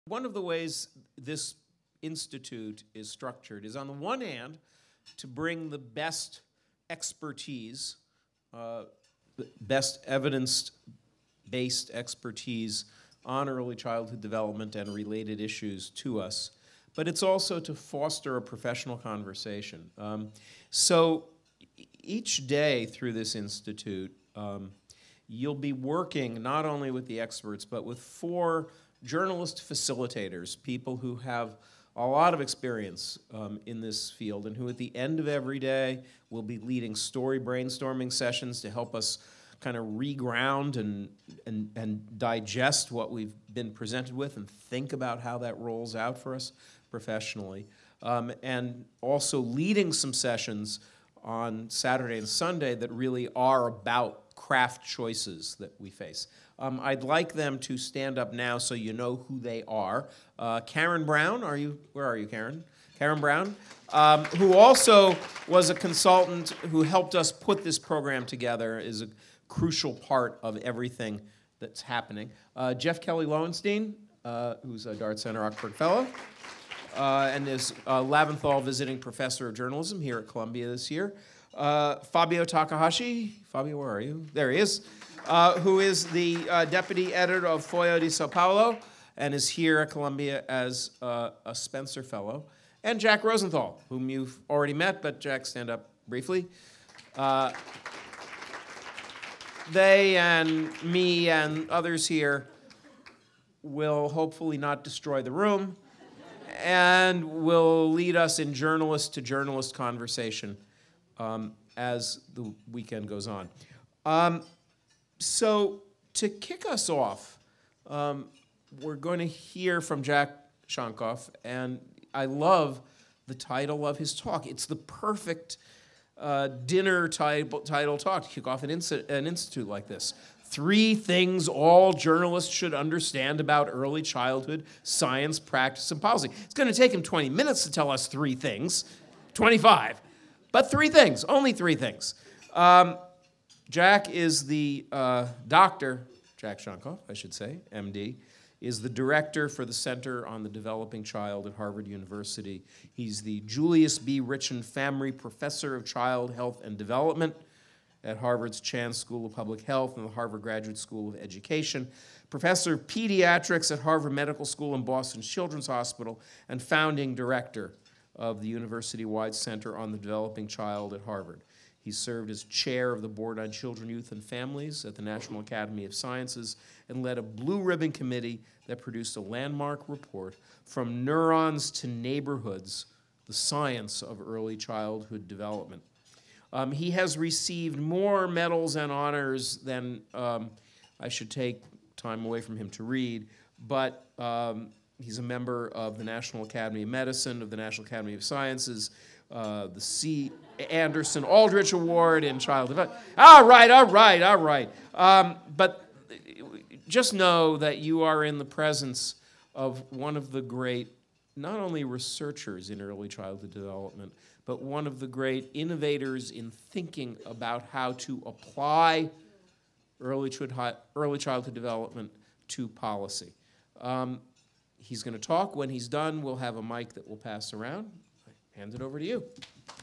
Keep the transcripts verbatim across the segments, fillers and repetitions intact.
One of the ways this institute is structured is, on the one hand, to bring the best expertise, uh, the best evidence-based expertise on early childhood development and related issues to us, but it's also to foster a professional conversation. Um, so each day through this institute, um, you'll be working not only with the experts, but with four journalist facilitators, people who have a lot of experience um, in this field and who at the end of every day will be leading story brainstorming sessions to help us kind of reground and, and, and digest what we've been presented with and think about how that rolls out for us professionally. Um, and also leading some sessions on Saturday and Sunday that really are about craft choices that we face. Um, I'd like them to stand up now so you know who they are. Uh, Karen Brown, are you, where are you, Karen? Karen Brown, um, who also was a consultant who helped us put this program together, is a crucial part of everything that's happening. Uh, Jeff Kelly Lowenstein, uh, who's a Dart Center Oxford Fellow, uh, and is uh, Laventhal Visiting Professor of Journalism here at Columbia this year. Uh, Fabio Takahashi, Fabio, where are you? There he is. Uh, who is the uh, deputy editor of Folha de Sao Paulo and is here at Columbia as uh, a Spencer Fellow. And Jack Rosenthal, whom you've already met, but Jack, stand up briefly. Uh, they and me and others here will hopefully not destroy the room and will lead us in journalist-to-journalist conversation um, as the weekend goes on. Um, So to kick us off, um, we're going to hear from Jack Shonkoff, and I love the title of his talk. It's the perfect uh, dinner title, title talk to kick off an, insti an institute like this. Three things all journalists should understand about early childhood science, practice, and policy. It's going to take him twenty minutes to tell us three things, twenty-five, but three things, only three things. Um, Jack is the uh, doctor, Jack Shonkoff, I should say, M D, is the director for the Center on the Developing Child at Harvard University. He's the Julius B. Richen Famry Professor of Child Health and Development at Harvard's Chan School of Public Health and the Harvard Graduate School of Education, Professor of Pediatrics at Harvard Medical School and Boston Children's Hospital, and founding director of the university-wide Center on the Developing Child at Harvard. He served as chair of the Board on Children, Youth, and Families at the National Academy of Sciences and led a blue ribbon committee that produced a landmark report, From Neurons to Neighborhoods, the Science of Early Childhood Development. Um, he has received more medals and honors than um, I should take time away from him to read, but um, he's a member of the National Academy of Medicine, of the National Academy of Sciences, Uh, the C. Anderson Aldrich Award in Child Development. All right, all right, all right. Um, but just know that you are in the presence of one of the great, not only researchers in early childhood development, but one of the great innovators in thinking about how to apply early childhood, early childhood development to policy. Um, he's going to talk. When he's done, we'll have a mic that will pass around. Hand it over to you.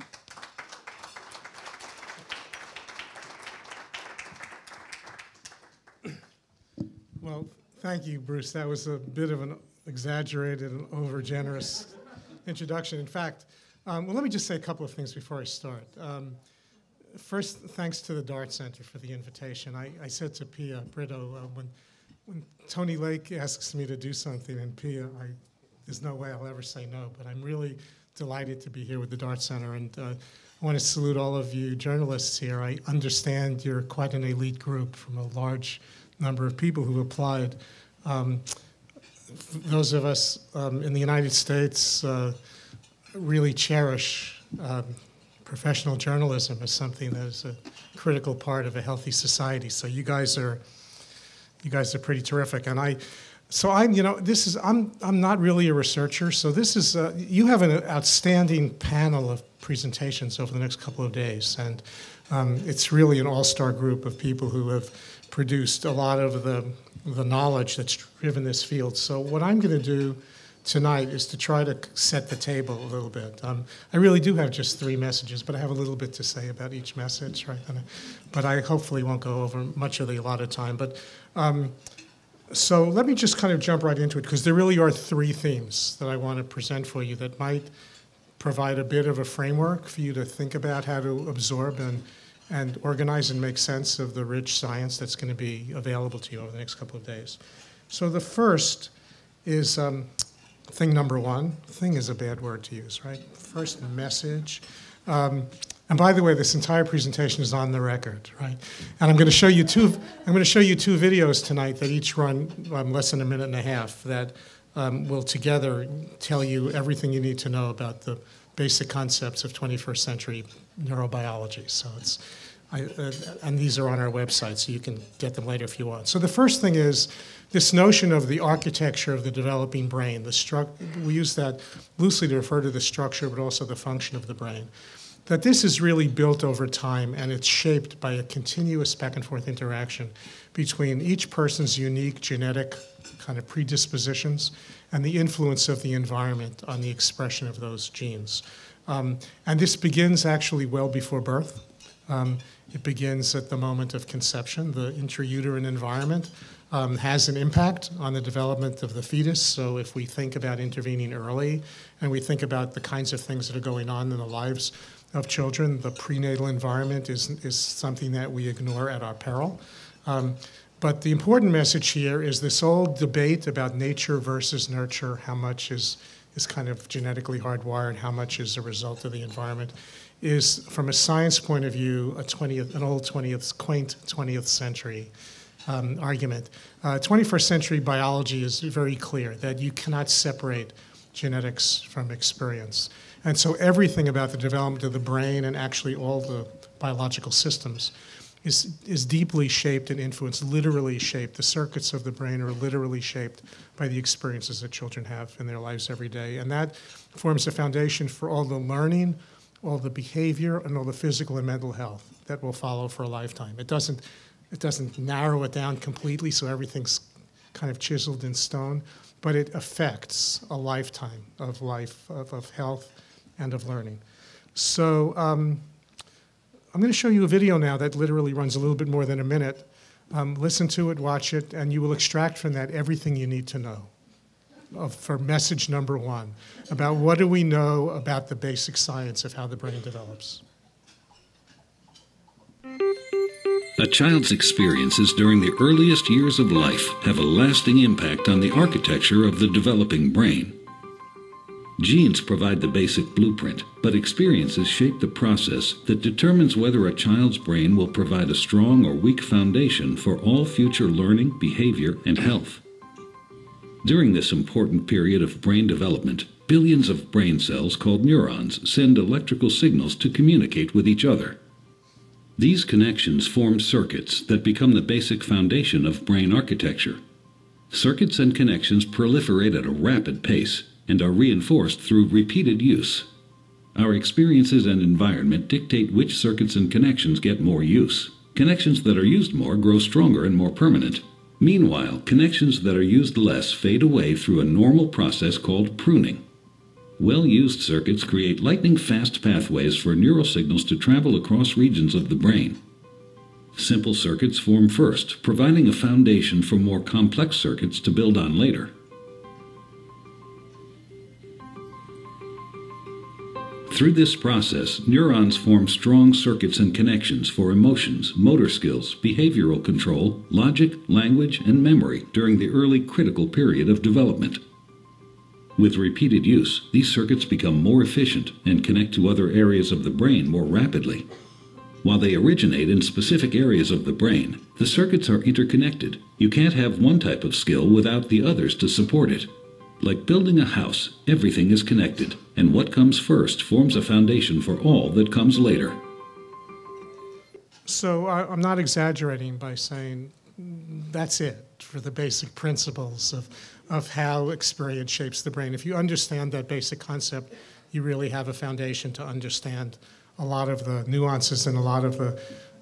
Well, thank you, Bruce. That was a bit of an exaggerated and over-generous introduction. In fact, um, well, let me just say a couple of things before I start. Um, first, thanks to the Dart Center for the invitation. I, I said to Pia Brito, uh, when, when Tony Lake asks me to do something, and Pia, I, there's no way I'll ever say no, but I'm really delighted to be here with the Dart Center, and uh, I want to salute all of you journalists here. I understand you're quite an elite group from a large number of people who applied. Um, those of us um, in the United States uh, really cherish um, professional journalism as something that is a critical part of a healthy society. So you guys are, you guys are pretty terrific, and I. So I'm, you know, this is, I'm, I'm not really a researcher, so this is, uh, you have an outstanding panel of presentations over the next couple of days, and um, it's really an all-star group of people who have produced a lot of the the knowledge that's driven this field. So what I'm going to do tonight is to try to set the table a little bit. Um, I really do have just three messages, but I have a little bit to say about each message, right? And, but I hopefully won't go over much of the allotted time. But um, so let me just kind of jump right into it, because there really are three themes that I want to present for you that might provide a bit of a framework for you to think about how to absorb and, and organize and make sense of the rich science that's going to be available to you over the next couple of days. So the first is um, thing number one. Thing is a bad word to use, right? First message. Um, and by the way, this entire presentation is on the record, right? And I'm going to show you two. I'm going to show you two videos tonight that each run um, less than a minute and a half that um, will together tell you everything you need to know about the basic concepts of twenty-first century neurobiology. So it's, I, uh, and these are on our website, so you can get them later if you want. So the first thing is this notion of the architecture of the developing brain. The stru- we use that loosely to refer to the structure, but also the function of the brain. That this is really built over time, and it's shaped by a continuous back and forth interaction between each person's unique genetic kind of predispositions and the influence of the environment on the expression of those genes. Um, and this begins actually well before birth. Um, it begins at the moment of conception. The intrauterine environment um, has an impact on the development of the fetus. So if we think about intervening early and we think about the kinds of things that are going on in the lives of children, the prenatal environment is, is something that we ignore at our peril. Um, but the important message here is this old debate about nature versus nurture, how much is, is kind of genetically hardwired, how much is a result of the environment, is, from a science point of view, a twentieth, an old twentieth, quaint twentieth century um, argument. Uh, twenty-first century biology is very clear that you cannot separate genetics from experience. And so everything about the development of the brain and actually all the biological systems is, is deeply shaped and influenced, literally shaped. The circuits of the brain are literally shaped by the experiences that children have in their lives every day. And that forms a foundation for all the learning, all the behavior, and all the physical and mental health that will follow for a lifetime. It doesn't, it doesn't narrow it down completely so everything's kind of chiseled in stone, but it affects a lifetime of life, of, of health, and of learning. So um, I'm going to show you a video now that literally runs a little bit more than a minute. Um, listen to it, watch it, and you will extract from that everything you need to know of, for message number one, about what do we know about the basic science of how the brain develops. A child's experiences during the earliest years of life have a lasting impact on the architecture of the developing brain. Genes provide the basic blueprint, but experiences shape the process that determines whether a child's brain will provide a strong or weak foundation for all future learning, behavior, and health. During this important period of brain development, billions of brain cells called neurons send electrical signals to communicate with each other. These connections form circuits that become the basic foundation of brain architecture. Circuits and connections proliferate at a rapid pace and are reinforced through repeated use. Our experiences and environment dictate which circuits and connections get more use. Connections that are used more grow stronger and more permanent. Meanwhile, connections that are used less fade away through a normal process called pruning. Well-used circuits create lightning-fast pathways for neural signals to travel across regions of the brain. Simple circuits form first, providing a foundation for more complex circuits to build on later. Through this process, neurons form strong circuits and connections for emotions, motor skills, behavioral control, logic, language, and memory during the early critical period of development. With repeated use, these circuits become more efficient and connect to other areas of the brain more rapidly. While they originate in specific areas of the brain, the circuits are interconnected. You can't have one type of skill without the others to support it. Like building a house, everything is connected, and what comes first forms a foundation for all that comes later. So I, I'm not exaggerating by saying that's it for the basic principles of, of how experience shapes the brain. If you understand that basic concept, you really have a foundation to understand a lot of the nuances and a lot of the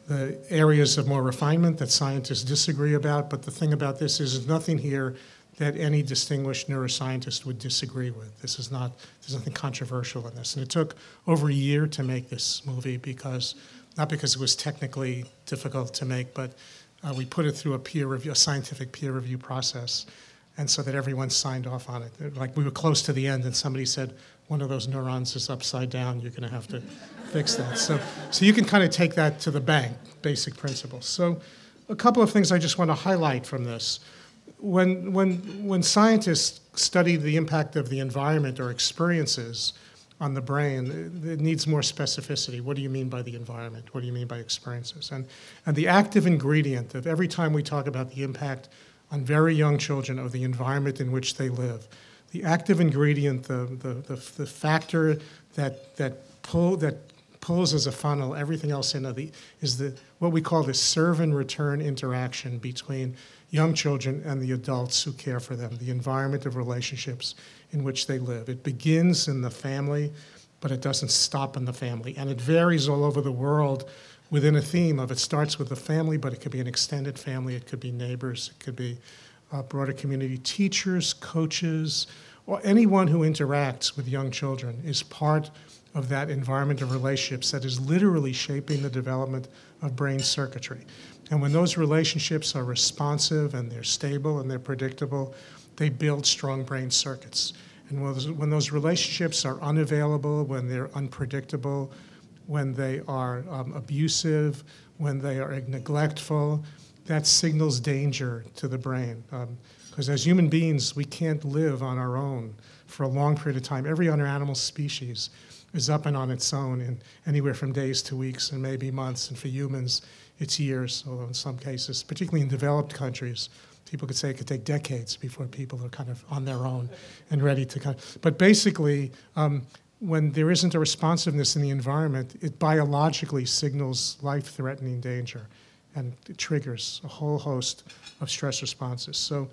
the areas of more refinement that scientists disagree about. But the thing about this is there's nothing here that any distinguished neuroscientist would disagree with. This is not, there's nothing controversial in this. And it took over a year to make this movie because, not because it was technically difficult to make, but uh, we put it through a peer review, a scientific peer review process, and so that everyone signed off on it. Like we were close to the end and somebody said, one of those neurons is upside down, you're gonna have to fix that. So, so you can kind of take that to the bank, basic principles. So a couple of things I just want to highlight from this. When, when, when scientists study the impact of the environment or experiences on the brain, it needs more specificity. What do you mean by the environment? What do you mean by experiences? And, and the active ingredient of every time we talk about the impact on very young children of the environment in which they live, the active ingredient, the, the, the, the factor that, that, pull, that pulls as a funnel everything else in, the, is the, what we call the serve and return interaction between young children and the adults who care for them, the environment of relationships in which they live. It begins in the family, but it doesn't stop in the family. And it varies all over the world within a theme of it starts with the family, but it could be an extended family, it could be neighbors, it could be a broader community, teachers, coaches, or anyone who interacts with young children is part of that environment of relationships that is literally shaping the development of brain circuitry. And when those relationships are responsive and they're stable and they're predictable, they build strong brain circuits. And when those, when those relationships are unavailable, when they're unpredictable, when they are um, abusive, when they are neglectful, that signals danger to the brain. Because um, as human beings, we can't live on our own for a long period of time. Every other animal species is up and on its own in anywhere from days to weeks and maybe months. And for humans, it's years, although in some cases, particularly in developed countries, people could say it could take decades before people are kind of on their own and ready to kind of, but basically, um, when there isn't a responsiveness in the environment, it biologically signals life-threatening danger, and it triggers a whole host of stress responses. So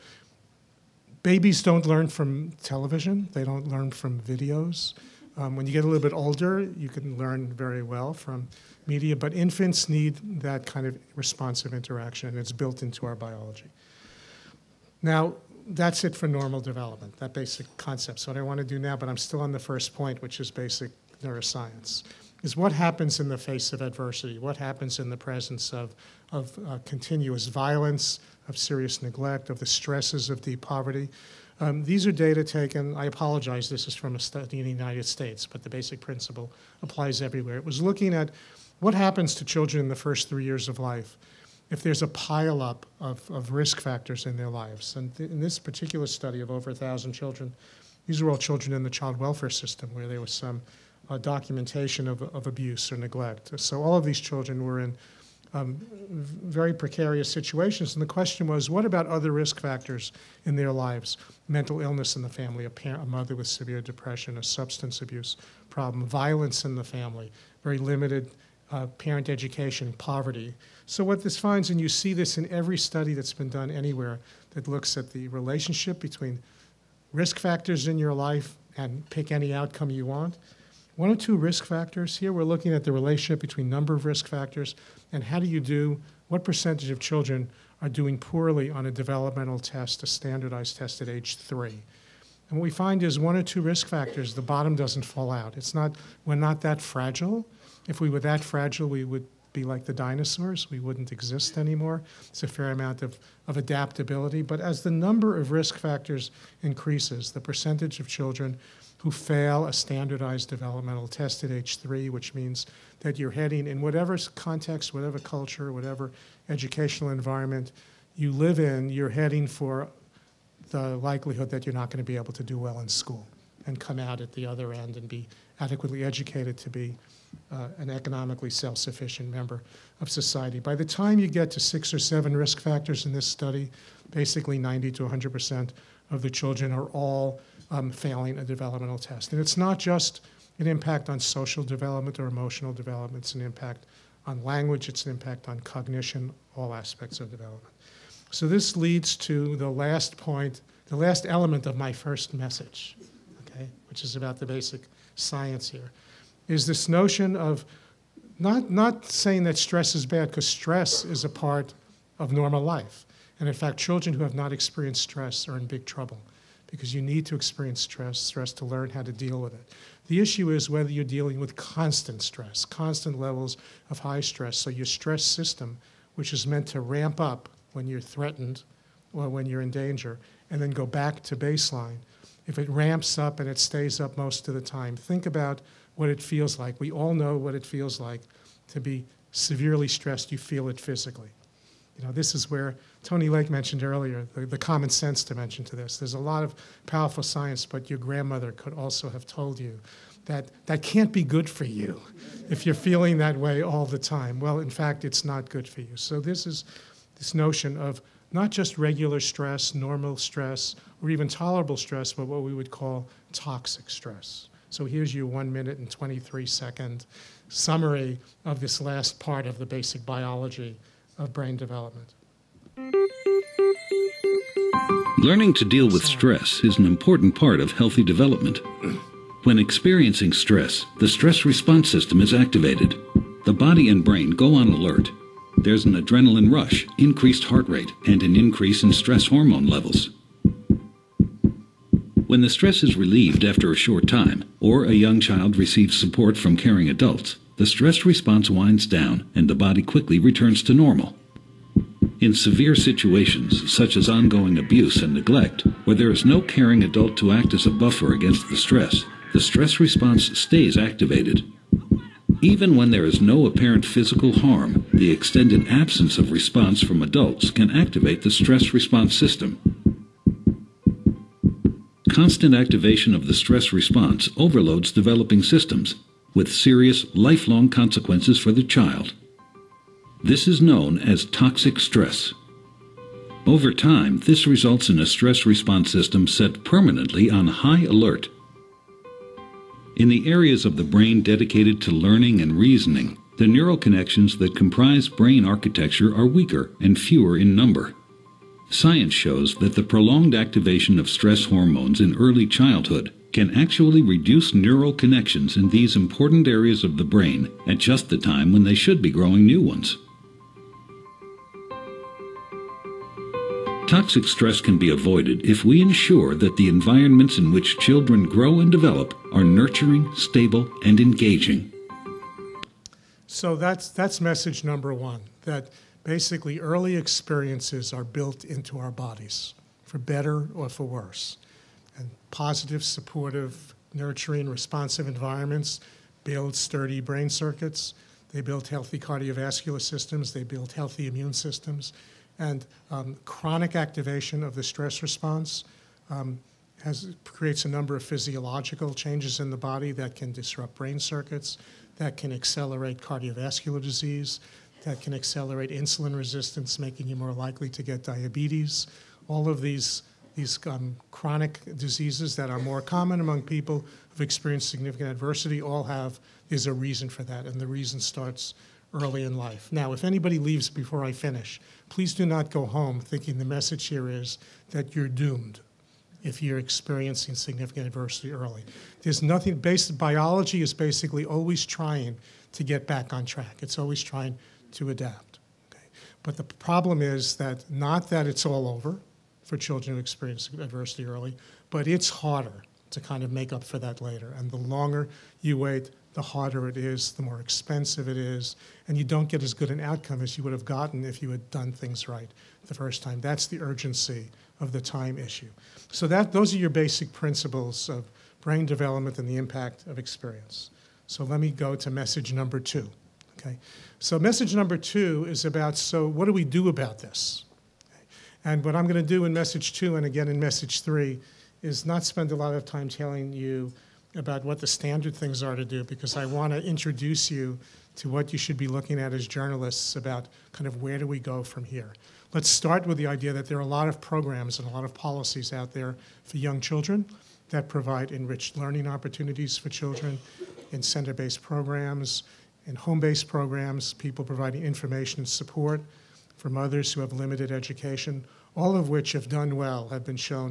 babies don't learn from television. They don't learn from videos. Um, when you get a little bit older, you can learn very well from media, but infants need that kind of responsive interaction, and it's built into our biology. Now, that's it for normal development, that basic concept. So what I want to do now, but I'm still on the first point, which is basic neuroscience, is what happens in the face of adversity? What happens in the presence of, of uh, continuous violence, of serious neglect, of the stresses of deep poverty? Um, these are data taken, I apologize, this is from a study in the United States, but the basic principle applies everywhere. It was looking at what happens to children in the first three years of life if there's a pileup of, of risk factors in their lives. And th in this particular study of over one thousand children, these were all children in the child welfare system where there was some uh, documentation of, of abuse or neglect. So all of these children were in um, very precarious situations. And the question was, what about other risk factors in their lives? Mental illness in the family, a, parent, a mother with severe depression, a substance abuse problem, violence in the family, very limited uh, parent education, poverty. So what this finds, and you see this in every study that's been done anywhere that looks at the relationship between risk factors in your life and pick any outcome you want. One or two risk factors. Here we're looking at the relationship between number of risk factors and how do you do, what percentage of children are doing poorly on a developmental test, a standardized test at age three. And what we find is one or two risk factors, the bottom doesn't fall out. It's not, we're not that fragile. If we were that fragile, we would be like the dinosaurs. We wouldn't exist anymore. It's a fair amount of, of adaptability. But as the number of risk factors increases, the percentage of children who fail a standardized developmental test at age three, which means that you're heading in whatever context, whatever culture, whatever educational environment you live in, you're heading for the likelihood that you're not going to be able to do well in school and come out at the other end and be adequately educated to be uh, an economically self-sufficient member of society. By the time you get to six or seven risk factors in this study, basically ninety to one hundred percent of the children are all um, failing a developmental test. And it's not just an impact on social development or emotional development, it's an impact on language, it's an impact on cognition, all aspects of development. So this leads to the last point, the last element of my first message, okay, which is about the basic science here, is this notion of not, not saying that stress is bad, because stress is a part of normal life. And in fact, children who have not experienced stress are in big trouble, because you need to experience stress, stress to learn how to deal with it. The issue is whether you're dealing with constant stress, constant levels of high stress. So your stress system, which is meant to ramp up when you're threatened or when you're in danger, and then go back to baseline, if it ramps up and it stays up most of the time, think about what it feels like. We all know what it feels like to be severely stressed. You feel it physically. You know, this is where Tony Lake mentioned earlier, the, the common sense dimension to this. There's a lot of powerful science, but your grandmother could also have told you that that can't be good for you if you're feeling that way all the time. Well, in fact, it's not good for you. So this is this notion of not just regular stress, normal stress, or even tolerable stress, but what we would call toxic stress. So here's your one minute and twenty-three second summary of this last part of the basic biology of brain development. Learning to deal with stress is an important part of healthy development. When experiencing stress, the stress response system is activated. The body and brain go on alert. There's an adrenaline rush, increased heart rate, and an increase in stress hormone levels. When the stress is relieved after a short time, or a young child receives support from caring adults, the stress response winds down and the body quickly returns to normal. In severe situations, such as ongoing abuse and neglect, where there is no caring adult to act as a buffer against the stress, the stress response stays activated. Even when there is no apparent physical harm, the extended absence of response from adults can activate the stress response system. Constant activation of the stress response overloads developing systems, with serious, lifelong consequences for the child. This is known as toxic stress. Over time, this results in a stress response system set permanently on high alert. In the areas of the brain dedicated to learning and reasoning, the neural connections that comprise brain architecture are weaker and fewer in number. Science shows that the prolonged activation of stress hormones in early childhood can actually reduce neural connections in these important areas of the brain at just the time when they should be growing new ones. Toxic stress can be avoided if we ensure that the environments in which children grow and develop are nurturing, stable, and engaging. So that's, that's message number one, that basically early experiences are built into our bodies, for better or for worse. And positive, supportive, nurturing, responsive environments build sturdy brain circuits. They build healthy cardiovascular systems. They build healthy immune systems. And um, chronic activation of the stress response um, has, creates a number of physiological changes in the body that can disrupt brain circuits, that can accelerate cardiovascular disease, that can accelerate insulin resistance, making you more likely to get diabetes. All of these, these um, chronic diseases that are more common among people who've experienced significant adversity all have, there's a reason for that, and the reason starts early in life. Now, if anybody leaves before I finish, please do not go home thinking the message here is that you're doomed if you're experiencing significant adversity early. There's nothing, basic biology is basically always trying to get back on track. It's always trying to adapt. Okay? But the problem is that not that it's all over for children who experience adversity early, but it's harder to kind of make up for that later. And the longer you wait, the harder it is, the more expensive it is, and you don't get as good an outcome as you would have gotten if you had done things right the first time. That's the urgency of the time issue. So that, those are your basic principles of brain development and the impact of experience. So let me go to message number two. Okay? So message number two is about, so what do we do about this? Okay? And what I'm going to do in message two and again in message three is not spend a lot of time telling you about what the standard things are to do, because I want to introduce you to what you should be looking at as journalists about kind of where do we go from here. Let's start with the idea that there are a lot of programs and a lot of policies out there for young children that provide enriched learning opportunities for children in center-based programs, in home-based programs, people providing information and support for mothers who have limited education, all of which, if done well, have been shown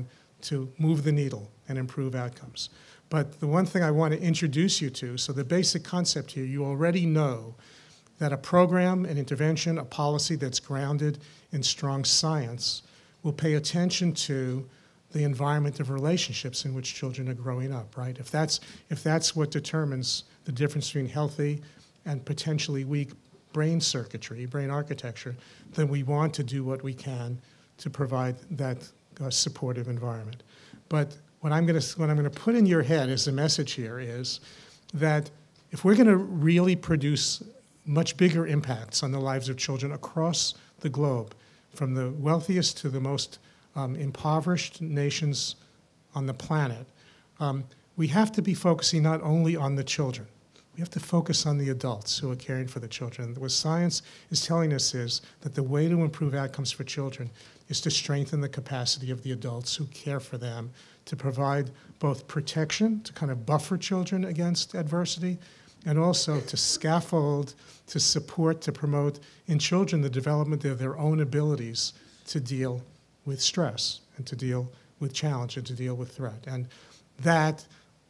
to move the needle and improve outcomes. But the one thing I want to introduce you to, so the basic concept here, you already know that a program, an intervention, a policy that's grounded in strong science will pay attention to the environment of relationships in which children are growing up, right? If that's, if that's what determines the difference between healthy and potentially weak brain circuitry, brain architecture, then we want to do what we can to provide that uh, supportive environment. But what I'm going to what I'm going to put in your head as a message here is that if we're going to really produce much bigger impacts on the lives of children across the globe, from the wealthiest to the most um, impoverished nations on the planet, um, we have to be focusing not only on the children. We have to focus on the adults who are caring for the children. What science is telling us is that the way to improve outcomes for children is to strengthen the capacity of the adults who care for them, to provide both protection, to kind of buffer children against adversity, and also to scaffold, to support, to promote in children the development of their own abilities to deal with stress and to deal with challenge and to deal with threat. And that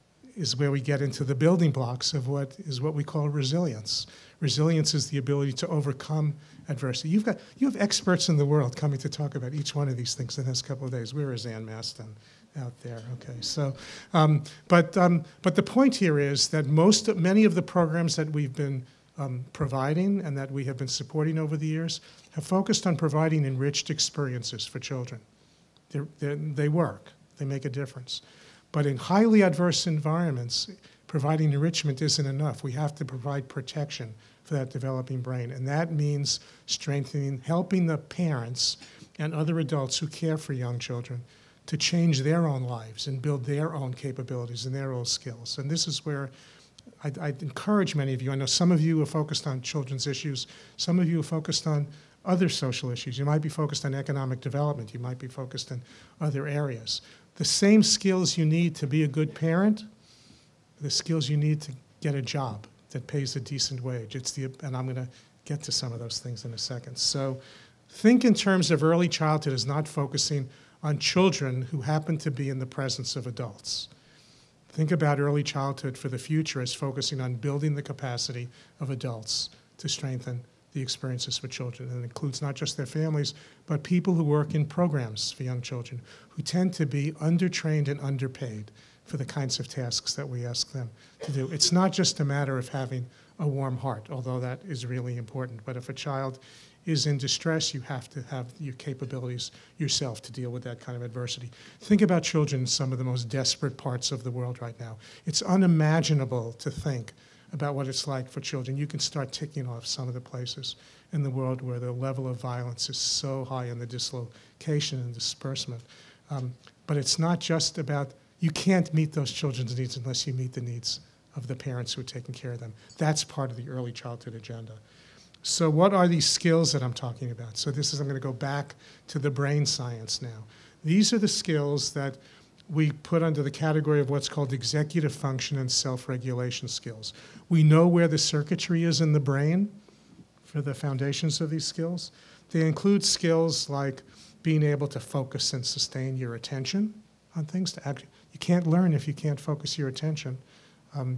is where we get into the building blocks of what is what we call resilience. Resilience is the ability to overcome adversity. You've got, you have experts in the world coming to talk about each one of these things in the next couple of days. Where is Ann Maston? Out there, okay. So, um, but um, but the point here is that most, many of the programs that we've been um, providing and that we have been supporting over the years have focused on providing enriched experiences for children. They're, they're, they work. They make a difference. But in highly adverse environments, providing enrichment isn't enough. We have to provide protection for that developing brain, and that means strengthening, helping the parents and other adults who care for young children to change their own lives and build their own capabilities and their own skills. And this is where I'd, I'd encourage many of you. I know some of you are focused on children's issues. Some of you are focused on other social issues. You might be focused on economic development. You might be focused in other areas. The same skills you need to be a good parent, the skills you need to get a job that pays a decent wage. It's the, and I'm going to get to some of those things in a second. So think in terms of early childhood as not focusing on children who happen to be in the presence of adults. Think about early childhood for the future as focusing on building the capacity of adults to strengthen the experiences for children. And it includes not just their families, but people who work in programs for young children who tend to be undertrained and underpaid for the kinds of tasks that we ask them to do. It's not just a matter of having a warm heart, although that is really important. But if a child is in distress, you have to have your capabilities yourself to deal with that kind of adversity. Think about children in some of the most desperate parts of the world right now. It's unimaginable to think about what it's like for children. You can start ticking off some of the places in the world where the level of violence is so high and the dislocation and disbursement. Um, but it's not just about, you can't meet those children's needs unless you meet the needs of the parents who are taking care of them. That's part of the early childhood agenda. So what are these skills that I'm talking about? So this is, I'm going to go back to the brain science now. These are the skills that we put under the category of what's called executive function and self-regulation skills. We know where the circuitry is in the brain for the foundations of these skills. They include skills like being able to focus and sustain your attention on things. To act. You can't learn if you can't focus your attention. Um,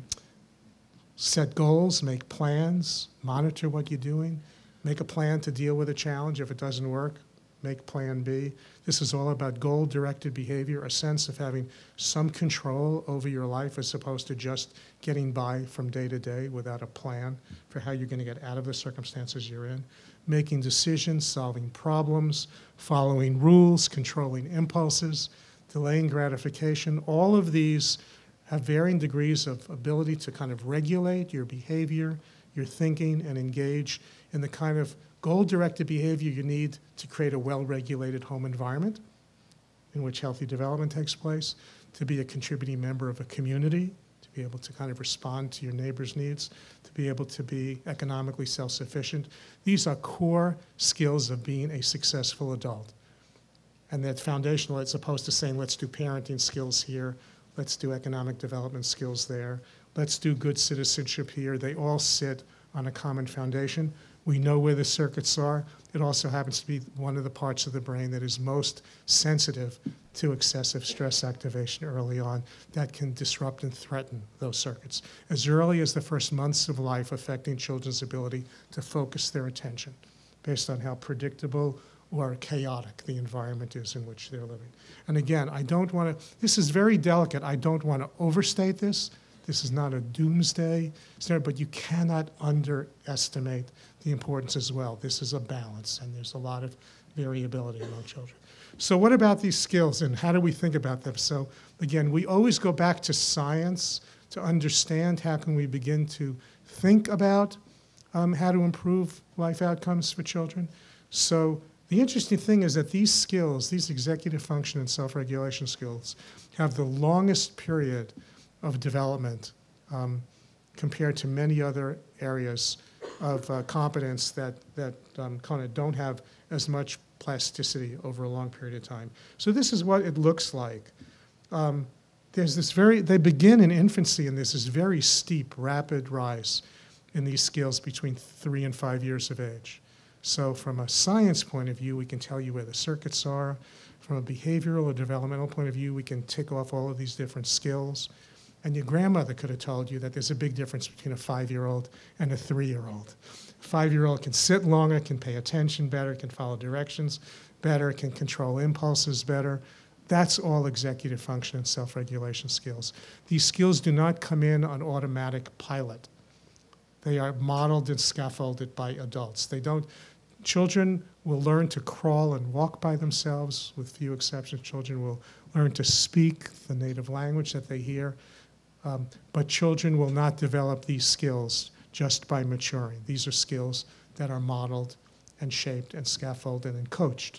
Set goals, make plans, monitor what you're doing, make a plan to deal with a challenge. If it doesn't work, make plan B. This is all about goal-directed behavior, a sense of having some control over your life as opposed to just getting by from day to day without a plan for how you're going to get out of the circumstances you're in. Making decisions, solving problems, following rules, controlling impulses, delaying gratification. All of these have varying degrees of ability to kind of regulate your behavior, your thinking, and engage in the kind of goal-directed behavior you need to create a well-regulated home environment in which healthy development takes place, to be a contributing member of a community, to be able to kind of respond to your neighbor's needs, to be able to be economically self-sufficient. These are core skills of being a successful adult. And that's foundational as opposed to saying, let's do parenting skills here, let's do economic development skills there, let's do good citizenship here. They all sit on a common foundation, We know where the circuits are. It also happens to be one of the parts of the brain that is most sensitive to excessive stress activation early on that can disrupt and threaten those circuits as early as the first months of life, affecting children's ability to focus their attention based on how predictable or chaotic the environment is in which they're living. And again, I don't want to, this is very delicate. I don't want to overstate this. This is not a doomsday scenario, but you cannot underestimate the importance as well. This is a balance, and there's a lot of variability among children. So what about these skills, and how do we think about them? So again, we always go back to science to understand how can we begin to think about um, how to improve life outcomes for children. So the interesting thing is that these skills, these executive function and self-regulation skills, have the longest period of development um, compared to many other areas of uh, competence that, that um, kind of don't have as much plasticity over a long period of time. So this is what it looks like. Um, there's this very, they begin in infancy, and there's this very steep, rapid rise in these skills between three and five years of age. So from a science point of view, we can tell you where the circuits are. From a behavioral or developmental point of view, we can tick off all of these different skills. And your grandmother could have told you that there's a big difference between a five-year-old and a three-year-old. A five-year-old can sit longer, can pay attention better, can follow directions better, can control impulses better. That's all executive function and self-regulation skills. These skills do not come in on automatic pilot. They are modeled and scaffolded by adults. They don't, children will learn to crawl and walk by themselves, with few exceptions. Children will learn to speak the native language that they hear. Um, but children will not develop these skills just by maturing. These are skills that are modeled and shaped and scaffolded and coached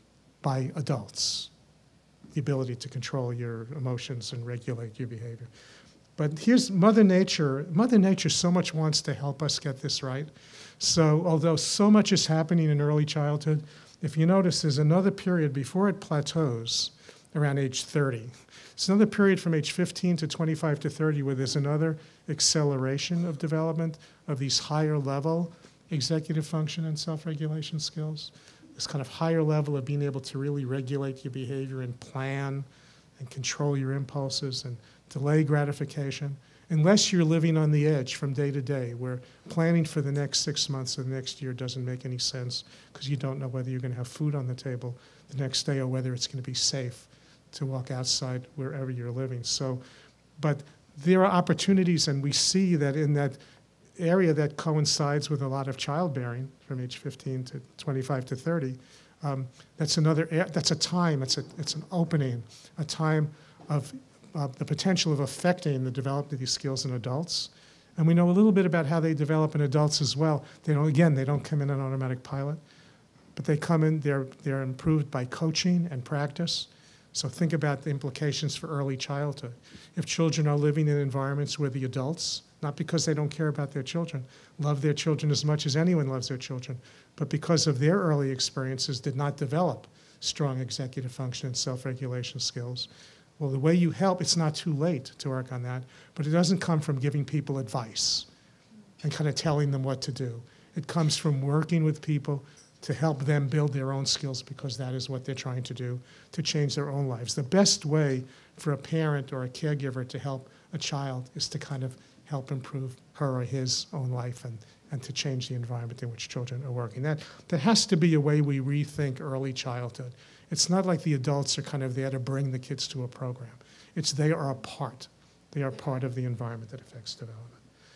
by adults. The ability to control your emotions and regulate your behavior. But here's Mother Nature. Mother Nature so much wants to help us get this right. So although so much is happening in early childhood, if you notice, there's another period before it plateaus around age thirty. It's another period from age fifteen to twenty-five to thirty where there's another acceleration of development of these higher level executive function and self-regulation skills. This kind of higher level of being able to really regulate your behavior and plan and control your impulses and delay gratification, unless you're living on the edge from day to day, where planning for the next six months or the next year doesn't make any sense because you don't know whether you're going to have food on the table the next day or whether it's going to be safe to walk outside wherever you're living. So, but there are opportunities, and we see that in that area that coincides with a lot of childbearing from age fifteen to twenty-five to thirty, um, that's another, that's a time, it's, a, it's an opening, a time of uh, the potential of affecting the development of these skills in adults. And we know a little bit about how they develop in adults as well. They don't, again, they don't come in on automatic pilot, but they come in, they're, they're improved by coaching and practice. So think about the implications for early childhood. If children are living in environments where the adults, not because they don't care about their children, love their children as much as anyone loves their children, but because of their early experiences did not develop strong executive function and self-regulation skills. Well, the way you help, it's not too late to work on that, but it doesn't come from giving people advice and kind of telling them what to do. It comes from working with people to help them build their own skills, because that is what they're trying to do, to change their own lives. The best way for a parent or a caregiver to help a child is to kind of help improve her or his own life and, and to change the environment in which children are working. That, that has to be a way we rethink early childhood. It's not like the adults are kind of there to bring the kids to a program. It's they are a part. They are part of the environment that affects development.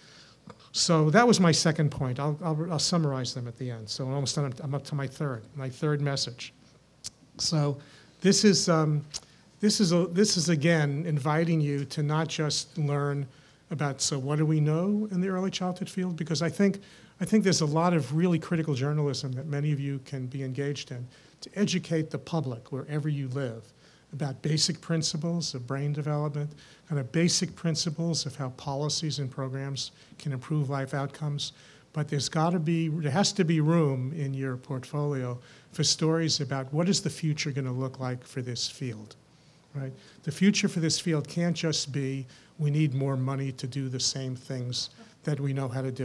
So that was my second point. I'll, I'll, I'll summarize them at the end. So I'm almost done. I'm up to my third, my third message. So this is, um, this is, a, this is again, inviting you to not just learn about, so what do we know in the early childhood field? Because I think, I think there's a lot of really critical journalism that many of you can be engaged in to educate the public wherever you live about basic principles of brain development, kind of basic principles of how policies and programs can improve life outcomes. But there's got to be, there has to be room in your portfolio for stories about what is the future going to look like for this field, right? The future for this field can't just be we need more money to do the same things that we know how to do.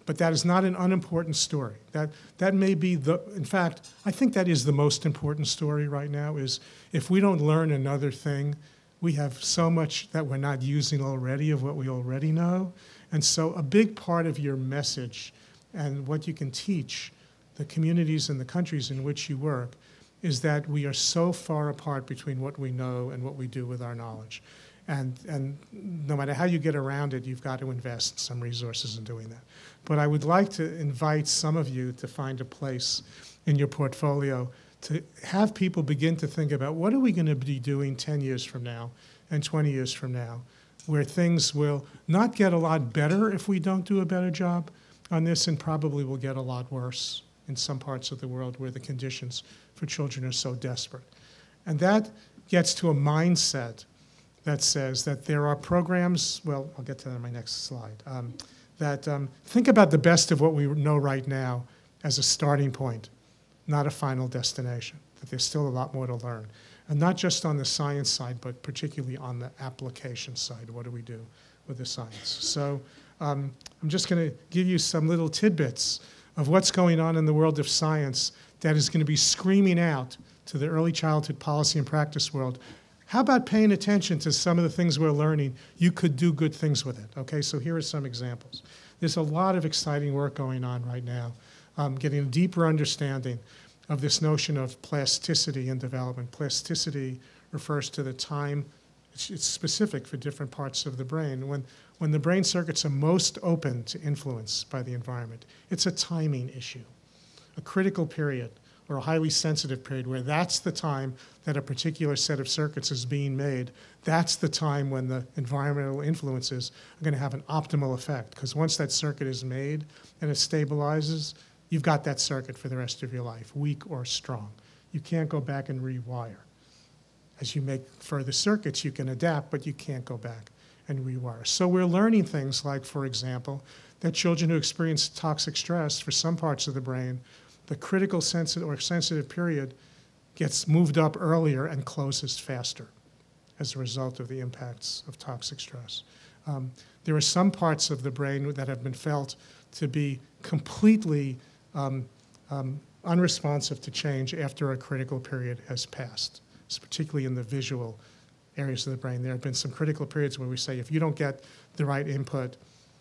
But that is not an unimportant story. That, that may be the, in fact, I think that is the most important story right now, is if we don't learn another thing, we have so much that we're not using already of what we already know. And so a big part of your message and what you can teach the communities and the countries in which you work is that we are so far apart between what we know and what we do with our knowledge. And, and no matter how you get around it, you've got to invest some resources in doing that. But I would like to invite some of you to find a place in your portfolio to have people begin to think about what are we going to be doing ten years from now and twenty years from now, where things will not get a lot better if we don't do a better job on this, and probably will get a lot worse in some parts of the world where the conditions for children are so desperate. And that gets to a mindset that says that there are programs, well, I'll get to that in my next slide, um, that um, think about the best of what we know right now as a starting point, not a final destination, that there's still a lot more to learn. And not just on the science side, but particularly on the application side. What do we do with the science? So um, I'm just going to give you some little tidbits of what's going on in the world of science that is going to be screaming out to the early childhood policy and practice world. How about paying attention to some of the things we're learning? You could do good things with it. Okay, so here are some examples. There's a lot of exciting work going on right now, um, getting a deeper understanding of this notion of plasticity in development. Plasticity refers to the time, it's, it's specific for different parts of the brain. When, when the brain circuits are most open to influence by the environment, it's a timing issue, a critical period or a highly sensitive period where that's the time that a particular set of circuits is being made. That's the time when the environmental influences are going to have an optimal effect, because once that circuit is made and it stabilizes, you've got that circuit for the rest of your life, weak or strong. You can't go back and rewire. As you make further circuits, you can adapt, but you can't go back and rewire. So we're learning things like, for example, that children who experience toxic stress for some parts of the brain, the critical sensitive or sensitive period gets moved up earlier and closes faster as a result of the impacts of toxic stress. Um, there are some parts of the brain that have been felt to be completely um, um, unresponsive to change after a critical period has passed. It's particularly in the visual areas of the brain. There have been some critical periods where we say if you don't get the right input,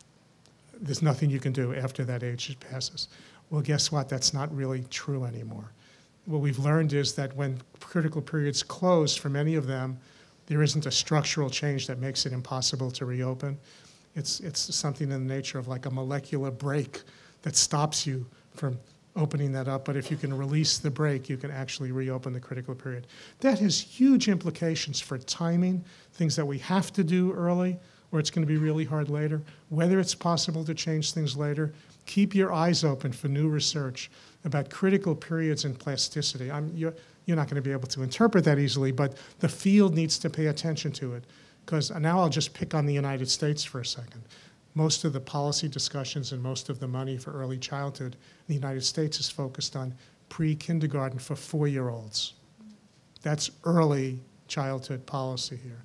there's nothing you can do after that age passes. Well, guess what? That's not really true anymore. What we've learned is that when critical periods close, for many of them, there isn't a structural change that makes it impossible to reopen. It's, it's something in the nature of like a molecular brake that stops you from opening that up. But if you can release the brake, you can actually reopen the critical period. That has huge implications for timing, things that we have to do early, or it's going to be really hard later, whether it's possible to change things later. Keep your eyes open for new research about critical periods in plasticity. I'm, you're, you're not going to be able to interpret that easily, but the field needs to pay attention to it. Because now I'll just pick on the United States for a second. Most of the policy discussions and most of the money for early childhood in the United States is focused on pre-kindergarten for four-year-olds. That's early childhood policy here.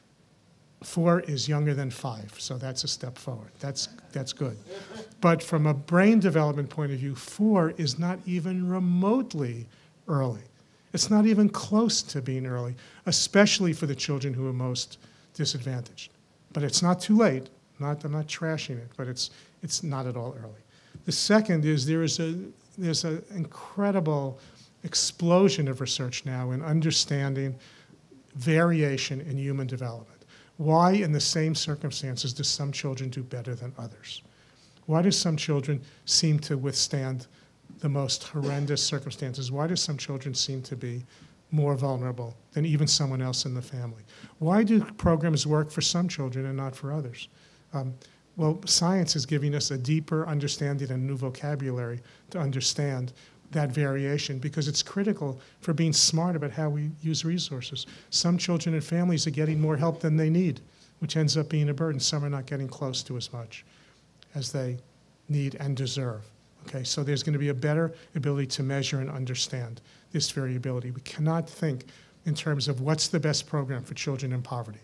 Four is younger than five, so that's a step forward. That's, that's good. But from a brain development point of view, four is not even remotely early. It's not even close to being early, especially for the children who are most disadvantaged. But it's not too late. Not, I'm not trashing it, but it's, it's not at all early. The second is there is a, there's an incredible explosion of research now in understanding variation in human development. Why, in the same circumstances, do some children do better than others? Why do some children seem to withstand the most horrendous circumstances? Why do some children seem to be more vulnerable than even someone else in the family? Why do programs work for some children and not for others? Um, well, science is giving us a deeper understanding and new vocabulary to understand that variation, because it's critical for being smart about how we use resources. Some children and families are getting more help than they need, which ends up being a burden. Some are not getting close to as much as they need and deserve. Okay, so there's going to be a better ability to measure and understand this variability. We cannot think in terms of what's the best program for children in poverty,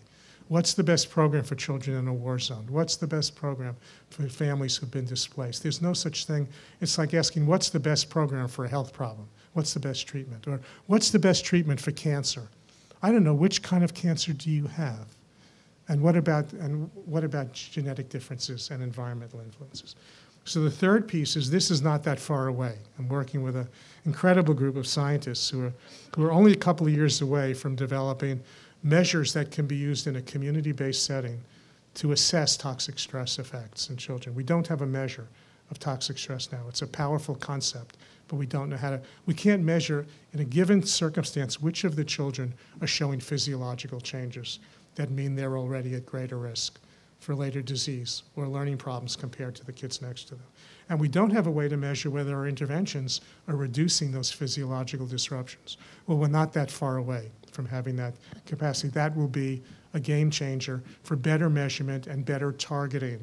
What's the best program for children in a war zone? What's the best program for families who've been displaced? There's no such thing. It's like asking, what's the best program for a health problem? What's the best treatment? Or what's the best treatment for cancer? I don't know, which kind of cancer do you have? And what about, and what about genetic differences and environmental influences? So the third piece is this is not that far away. I'm working with an incredible group of scientists who are, who are only a couple of years away from developing measures that can be used in a community-based setting to assess toxic stress effects in children. We don't have a measure of toxic stress now. It's a powerful concept, but we don't know how to, we can't measure in a given circumstance which of the children are showing physiological changes that mean they're already at greater risk for later disease or learning problems compared to the kids next to them. And we don't have a way to measure whether our interventions are reducing those physiological disruptions. Well, we're not that far away from having that capacity. That will be a game changer for better measurement and better targeting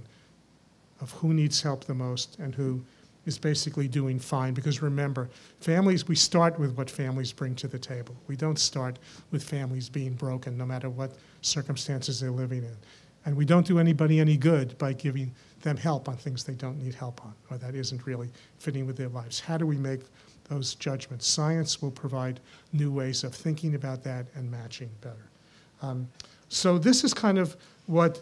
of who needs help the most and who is basically doing fine. Because remember, families, we start with what families bring to the table. We don't start with families being broken, no matter what circumstances they're living in. And we don't do anybody any good by giving them help on things they don't need help on, or that isn't really fitting with their lives. How do we make those judgments? Science will provide new ways of thinking about that and matching better. Um, so this is kind of what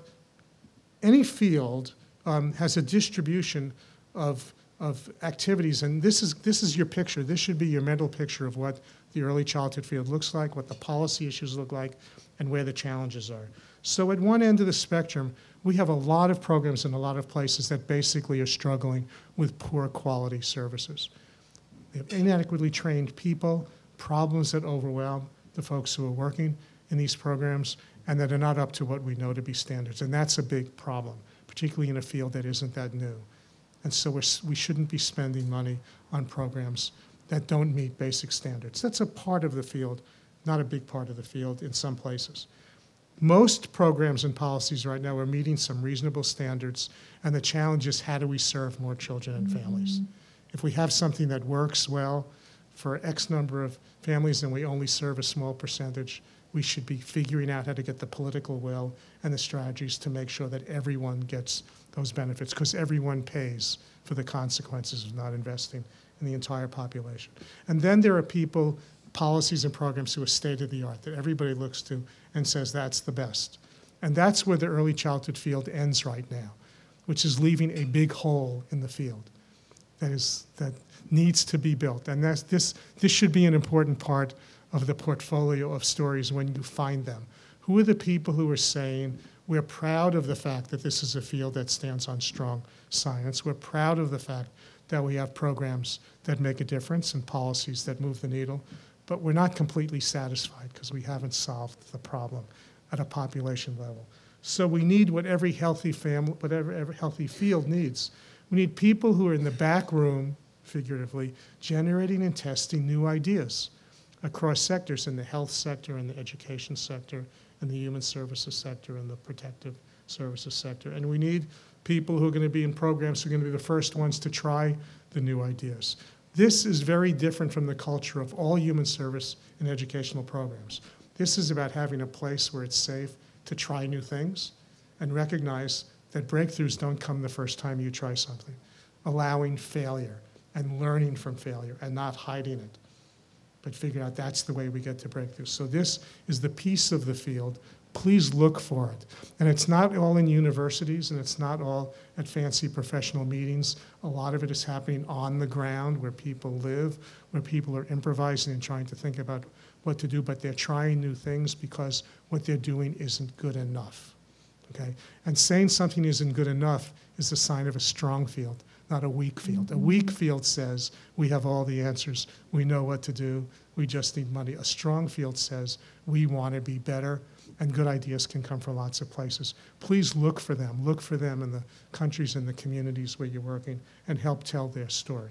any field um, has a distribution of, of activities, and this is, this is your picture. This should be your mental picture of what the early childhood field looks like, what the policy issues look like, and where the challenges are. So at one end of the spectrum, we have a lot of programs in a lot of places that basically are struggling with poor quality services. They have inadequately trained people, problems that overwhelm the folks who are working in these programs, and that are not up to what we know to be standards. And that's a big problem, particularly in a field that isn't that new. And so we're, we shouldn't be spending money on programs that don't meet basic standards. That's a part of the field, not a big part of the field in some places. Most programs and policies right now are meeting some reasonable standards, and the challenge is how do we serve more children and families? Mm-hmm. If we have something that works well for X number of families and we only serve a small percentage, we should be figuring out how to get the political will and the strategies to make sure that everyone gets those benefits, because everyone pays for the consequences of not investing in the entire population. And then there are people, policies and programs who are state-of-the-art that everybody looks to and says that's the best. And that's where the early childhood field ends right now, which is leaving a big hole in the field that is that needs to be built. And that's, this, this should be an important part of the portfolio of stories when you find them. Who are the people who are saying, we're proud of the fact that this is a field that stands on strong science. We're proud of the fact that we have programs that make a difference and policies that move the needle. But we're not completely satisfied because we haven't solved the problem at a population level. So we need what every healthy family, whatever every healthy field needs. We need people who are in the back room, figuratively, generating and testing new ideas across sectors, in the health sector, in the education sector, in the human services sector, in the protective services sector. And we need people who are going to be in programs who are going to be the first ones to try the new ideas. This is very different from the culture of all human service and educational programs. This is about having a place where it's safe to try new things and recognize that breakthroughs don't come the first time you try something. Allowing failure and learning from failure and not hiding it, but figuring out that's the way we get to breakthroughs. So this is the piece of the field. Please look for it. And it's not all in universities, and it's not all at fancy professional meetings. A lot of it is happening on the ground where people live, where people are improvising and trying to think about what to do, but they're trying new things because what they're doing isn't good enough, okay? And saying something isn't good enough is a sign of a strong field, not a weak field. A weak field says, we have all the answers, we know what to do, we just need money. A strong field says, we want to be better, and good ideas can come from lots of places. Please look for them. Look for them in the countries and the communities where you're working and help tell their story.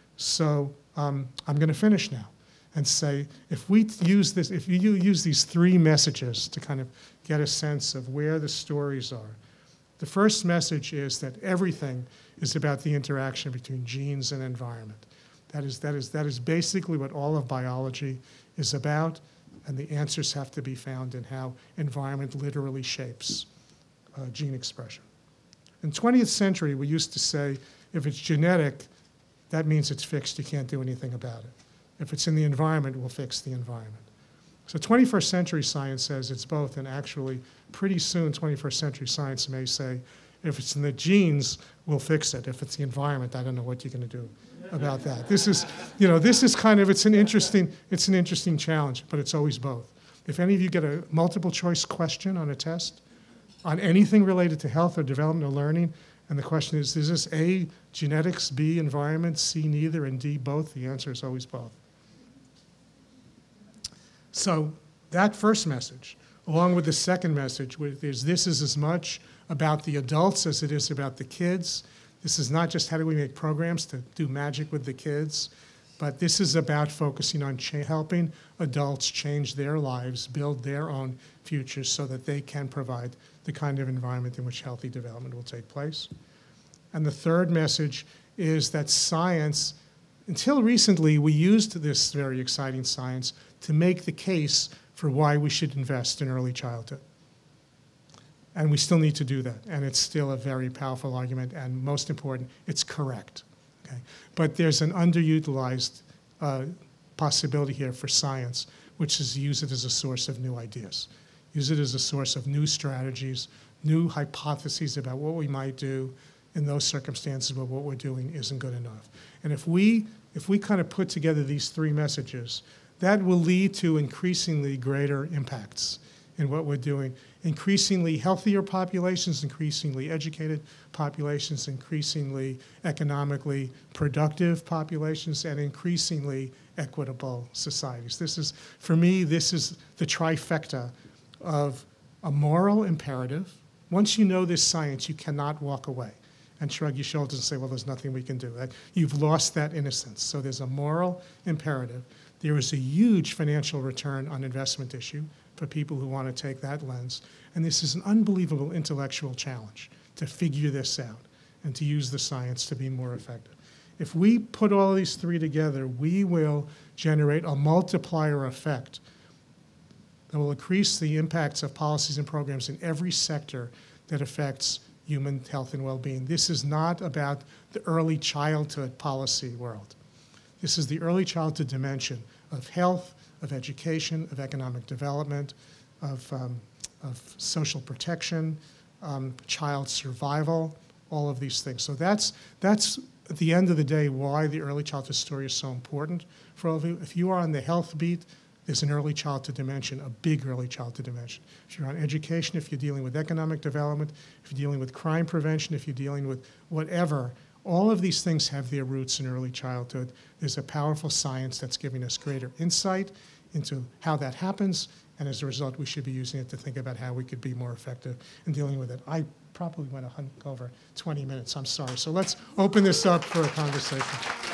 So um, I'm going to finish now and say, if we use this, if you use these three messages to kind of get a sense of where the stories are, the first message is that everything is about the interaction between genes and environment. That is, that is, that is basically what all of biology is about. And the answers have to be found in how environment literally shapes uh, gene expression. In the twentieth century, we used to say, if it's genetic, that means it's fixed, you can't do anything about it. If it's in the environment, we'll fix the environment. So twenty-first century science says it's both, and actually pretty soon twenty-first century science may say, if it's in the genes, we'll fix it. If it's the environment, I don't know what you're going to do about that. This is, you know, this is kind of, it's an interesting, it's an interesting challenge, but it's always both. If any of you get a multiple choice question on a test, on anything related to health or development or learning, and the question is, is this A, genetics, B, environment, C, neither, and D, both? The answer is always both. So that first message, along with the second message, which is this is as much about the adults as it is about the kids. This is not just how do we make programs to do magic with the kids, but this is about focusing on cha- helping adults change their lives, build their own futures so that they can provide the kind of environment in which healthy development will take place. And the third message is that science, until recently, we used this very exciting science to make the case for why we should invest in early childhood. And we still need to do that. And it's still a very powerful argument. And most important, it's correct. Okay? But there's an underutilized uh, possibility here for science, which is to use it as a source of new ideas. Use it as a source of new strategies, new hypotheses about what we might do in those circumstances where what we're doing isn't good enough. And if we, if we kind of put together these three messages, that will lead to increasingly greater impacts in what we're doing. Increasingly healthier populations, increasingly educated populations, increasingly economically productive populations, and increasingly equitable societies. This is, for me, this is the trifecta of a moral imperative. Once you know this science, you cannot walk away and shrug your shoulders and say, well, there's nothing we can do. You've lost that innocence. So there's a moral imperative. There is a huge financial return on investment issue for people who want to take that lens. And this is an unbelievable intellectual challenge to figure this out and to use the science to be more effective. If we put all these three together, we will generate a multiplier effect that will increase the impacts of policies and programs in every sector that affects human health and well-being. This is not about the early childhood policy world. This is the early childhood dimension of health, of education, of economic development, of, um, of social protection, um, child survival, all of these things. So that's, that's, at the end of the day, why the early childhood story is so important for all of you. If you are on the health beat, there's an early childhood dimension, a big early childhood dimension. If you're on education, if you're dealing with economic development, if you're dealing with crime prevention, if you're dealing with whatever, all of these things have their roots in early childhood. There's a powerful science that's giving us greater insight into how that happens, and as a result, we should be using it to think about how we could be more effective in dealing with it. I probably went a hunk over twenty minutes, I'm sorry. So let's open this up for a conversation.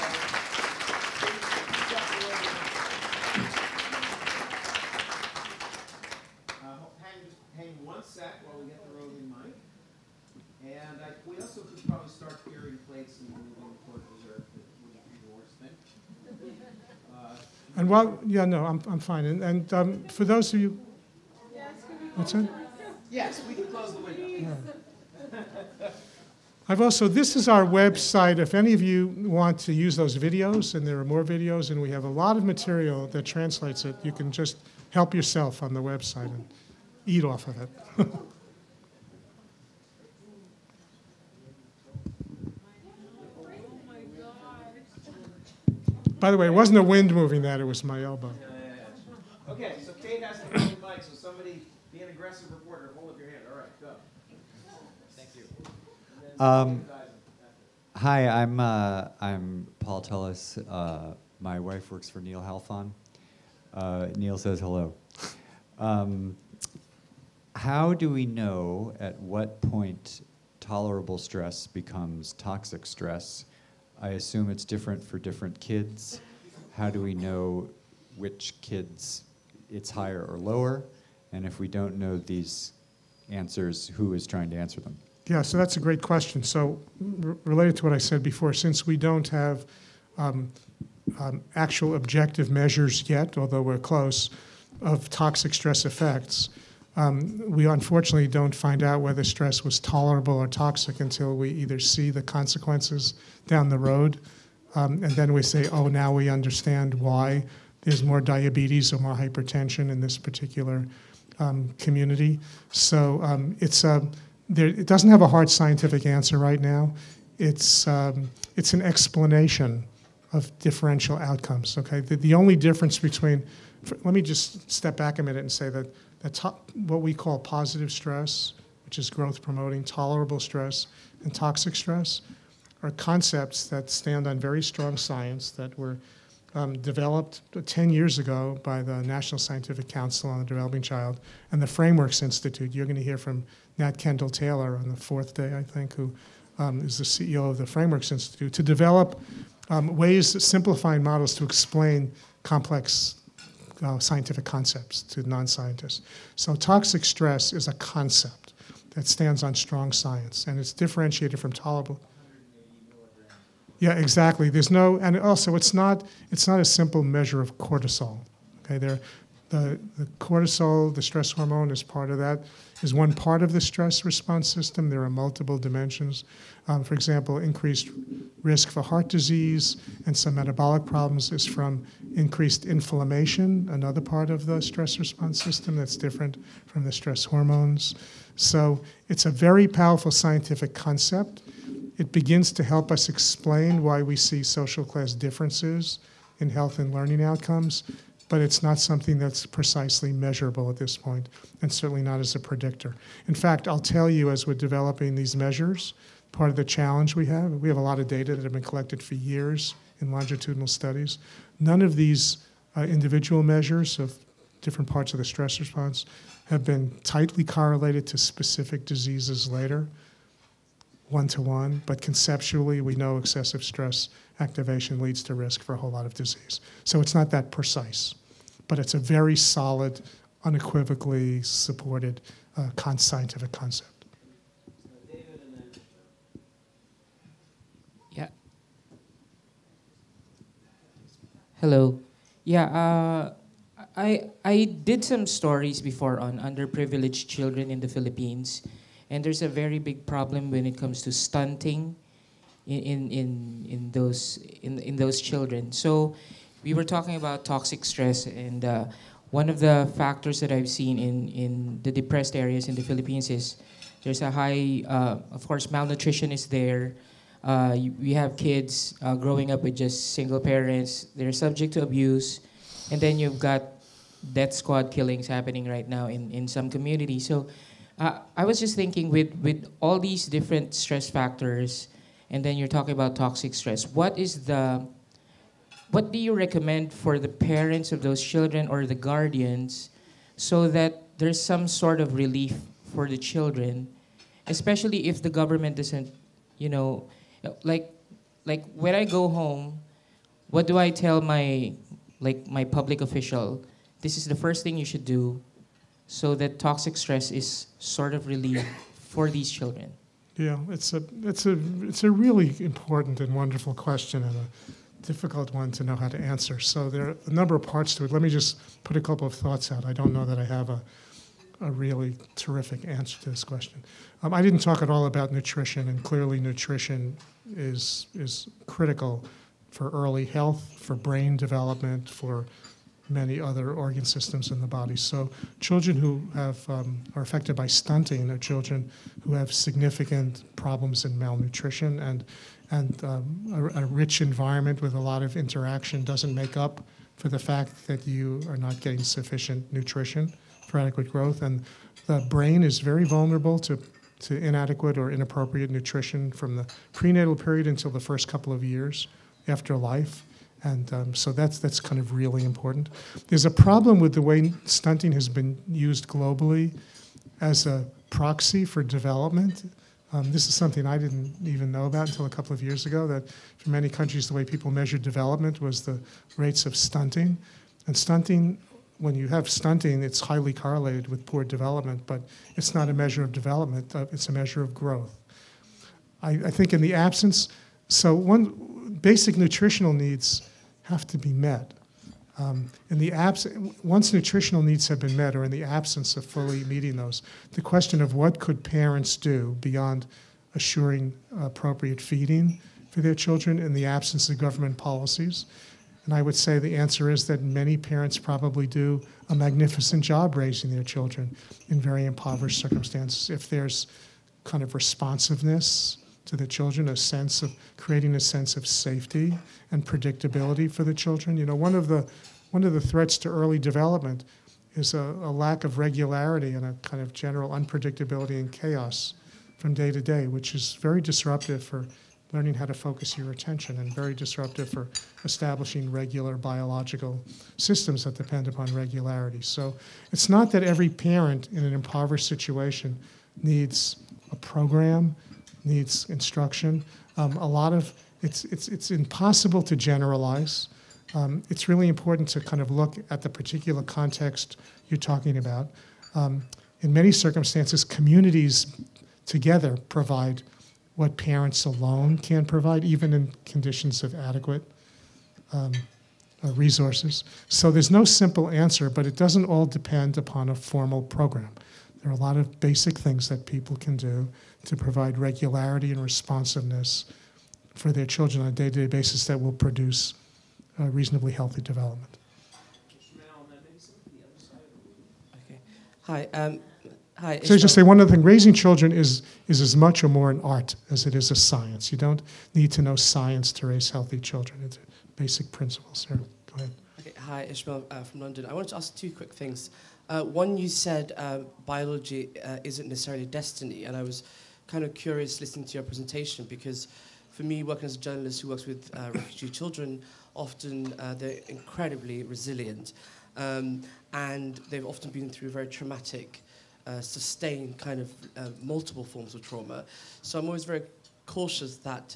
And while, yeah, no, I'm, I'm fine. And, and um, for those of you, what's that? Yes, we can close the window. Yeah. I've also, this is our website. If any of you want to use those videos, and there are more videos, and we have a lot of material that translates it, you can just help yourself on the website and eat off of it. By the way, it wasn't the wind moving that, it was my elbow. Yeah, yeah, yeah. Okay, so Kate has to hold the mic, so somebody, be an aggressive reporter, hold up your hand. All right, go. Thank you. Um, hi, I'm uh, I'm Paul Tullis. Uh, my wife works for Neil Halfon. Uh, Neil says hello. Um, how do we know at what point tolerable stress becomes toxic stress? I assume it's different for different kids. How do we know which kids it's higher or lower? And if we don't know these answers, who is trying to answer them? Yeah, so that's a great question. So r- related to what I said before, since we don't have um, um, actual objective measures yet, although we're close, of toxic stress effects, um, we unfortunately don't find out whether stress was tolerable or toxic until we either see the consequences down the road, um, and then we say, oh, now we understand why there's more diabetes or more hypertension in this particular um, community. So um, it's a, there, it doesn't have a hard scientific answer right now. It's, um, it's an explanation of differential outcomes, okay? The, the only difference between, for, let me just step back a minute and say that, that top, what we call positive stress, which is growth promoting, tolerable stress, and toxic stress, are concepts that stand on very strong science that were um, developed ten years ago by the National Scientific Council on the Developing Child and the Frameworks Institute. You're gonna hear from Nat Kendall Taylor on the fourth day, I think, who um, is the C E O of the Frameworks Institute, to develop um, ways, simplifying models to explain complex uh, scientific concepts to non-scientists. So toxic stress is a concept that stands on strong science, and it's differentiated from tolerable. Yeah, exactly. There's no, and also it's not, it's not a simple measure of cortisol. Okay, there, the, the cortisol, the stress hormone, is part of that, is one part of the stress response system. There are multiple dimensions. Um, for example, increased risk for heart disease and some metabolic problems is from increased inflammation, another part of the stress response system that's different from the stress hormones. So it's a very powerful scientific concept. It begins to help us explain why we see social class differences in health and learning outcomes, but it's not something that's precisely measurable at this point, and certainly not as a predictor. In fact, I'll tell you, as we're developing these measures, part of the challenge we have, we have a lot of data that have been collected for years in longitudinal studies. None of these uh, individual measures of different parts of the stress response have been tightly correlated to specific diseases later, one-to-one, but conceptually we know excessive stress activation leads to risk for a whole lot of disease. So it's not that precise, but it's a very solid, unequivocally supported uh, con scientific concept. Yeah. Hello. Yeah, uh, I, I did some stories before on underprivileged children in the Philippines. And there's a very big problem when it comes to stunting in, in, in, in, those, in, in those children. So we were talking about toxic stress, and uh, one of the factors that I've seen in, in the depressed areas in the Philippines is there's a high, uh, of course, malnutrition is there. Uh, we have kids uh, growing up with just single parents. They're subject to abuse. And then you've got death squad killings happening right now in, in some communities. So Uh, I was just thinking, with, with all these different stress factors, and then you're talking about toxic stress, what is the, what do you recommend for the parents of those children or the guardians so that there's some sort of relief for the children, especially if the government doesn't, you know, like, like when I go home, what do I tell my, like my public official? This is the first thing you should do, so that toxic stress is sort of relieved for these children? Yeah, it's a, it's a, it's a really important and wonderful question, and a difficult one to know how to answer. So there are a number of parts to it. Let me just put a couple of thoughts out. I don't know that I have a, a really terrific answer to this question. Um, I didn't talk at all about nutrition, and clearly nutrition is, is critical for early health, for brain development, for many other organ systems in the body. So children who have, um, are affected by stunting are children who have significant problems in malnutrition, and, and um, a, a rich environment with a lot of interaction doesn't make up for the fact that you are not getting sufficient nutrition for adequate growth. And the brain is very vulnerable to, to inadequate or inappropriate nutrition from the prenatal period until the first couple of years after life. And um, so that's, that's kind of really important. There's a problem with the way stunting has been used globally as a proxy for development. Um, this is something I didn't even know about until a couple of years ago, that for many countries the way people measured development was the rates of stunting. And stunting, when you have stunting, it's highly correlated with poor development, but it's not a measure of development, uh, it's a measure of growth. I, I think in the absence, so one, basic nutritional needs have to be met. Um, in the abs- once nutritional needs have been met, or in the absence of fully meeting those, the question of what could parents do beyond assuring appropriate feeding for their children in the absence of government policies. And I would say the answer is that many parents probably do a magnificent job raising their children in very impoverished circumstances. If there's kind of responsiveness to the children, a sense of creating a sense of safety and predictability for the children. You know, one of the one of the threats to early development is a, a lack of regularity and a kind of general unpredictability and chaos from day to day, which is very disruptive for learning how to focus your attention and very disruptive for establishing regular biological systems that depend upon regularity. So it's not that every parent in an impoverished situation needs a program, needs instruction. Um, a lot of, it's, it's, it's impossible to generalize. Um, it's really important to kind of look at the particular context you're talking about. Um, in many circumstances, communities together provide what parents alone can provide, even in conditions of adequate um, uh, resources. So there's no simple answer, but it doesn't all depend upon a formal program. There are a lot of basic things that people can do to provide regularity and responsiveness for their children on a day-to-day basis that will produce uh, reasonably healthy development. Okay. Hi. Um, hi. So I just say one other thing, raising children is, is as much or more an art as it is a science. You don't need to know science to raise healthy children. It's basic principles. Here, go ahead. Okay. Hi, Ishmael uh, from London. I wanted to ask two quick things. Uh, one, you said uh, biology uh, isn't necessarily destiny, and I was kind of curious listening to your presentation because for me, working as a journalist who works with uh, refugee children, often uh, they're incredibly resilient, um, and they've often been through very traumatic, uh, sustained kind of uh, multiple forms of trauma. So I'm always very cautious that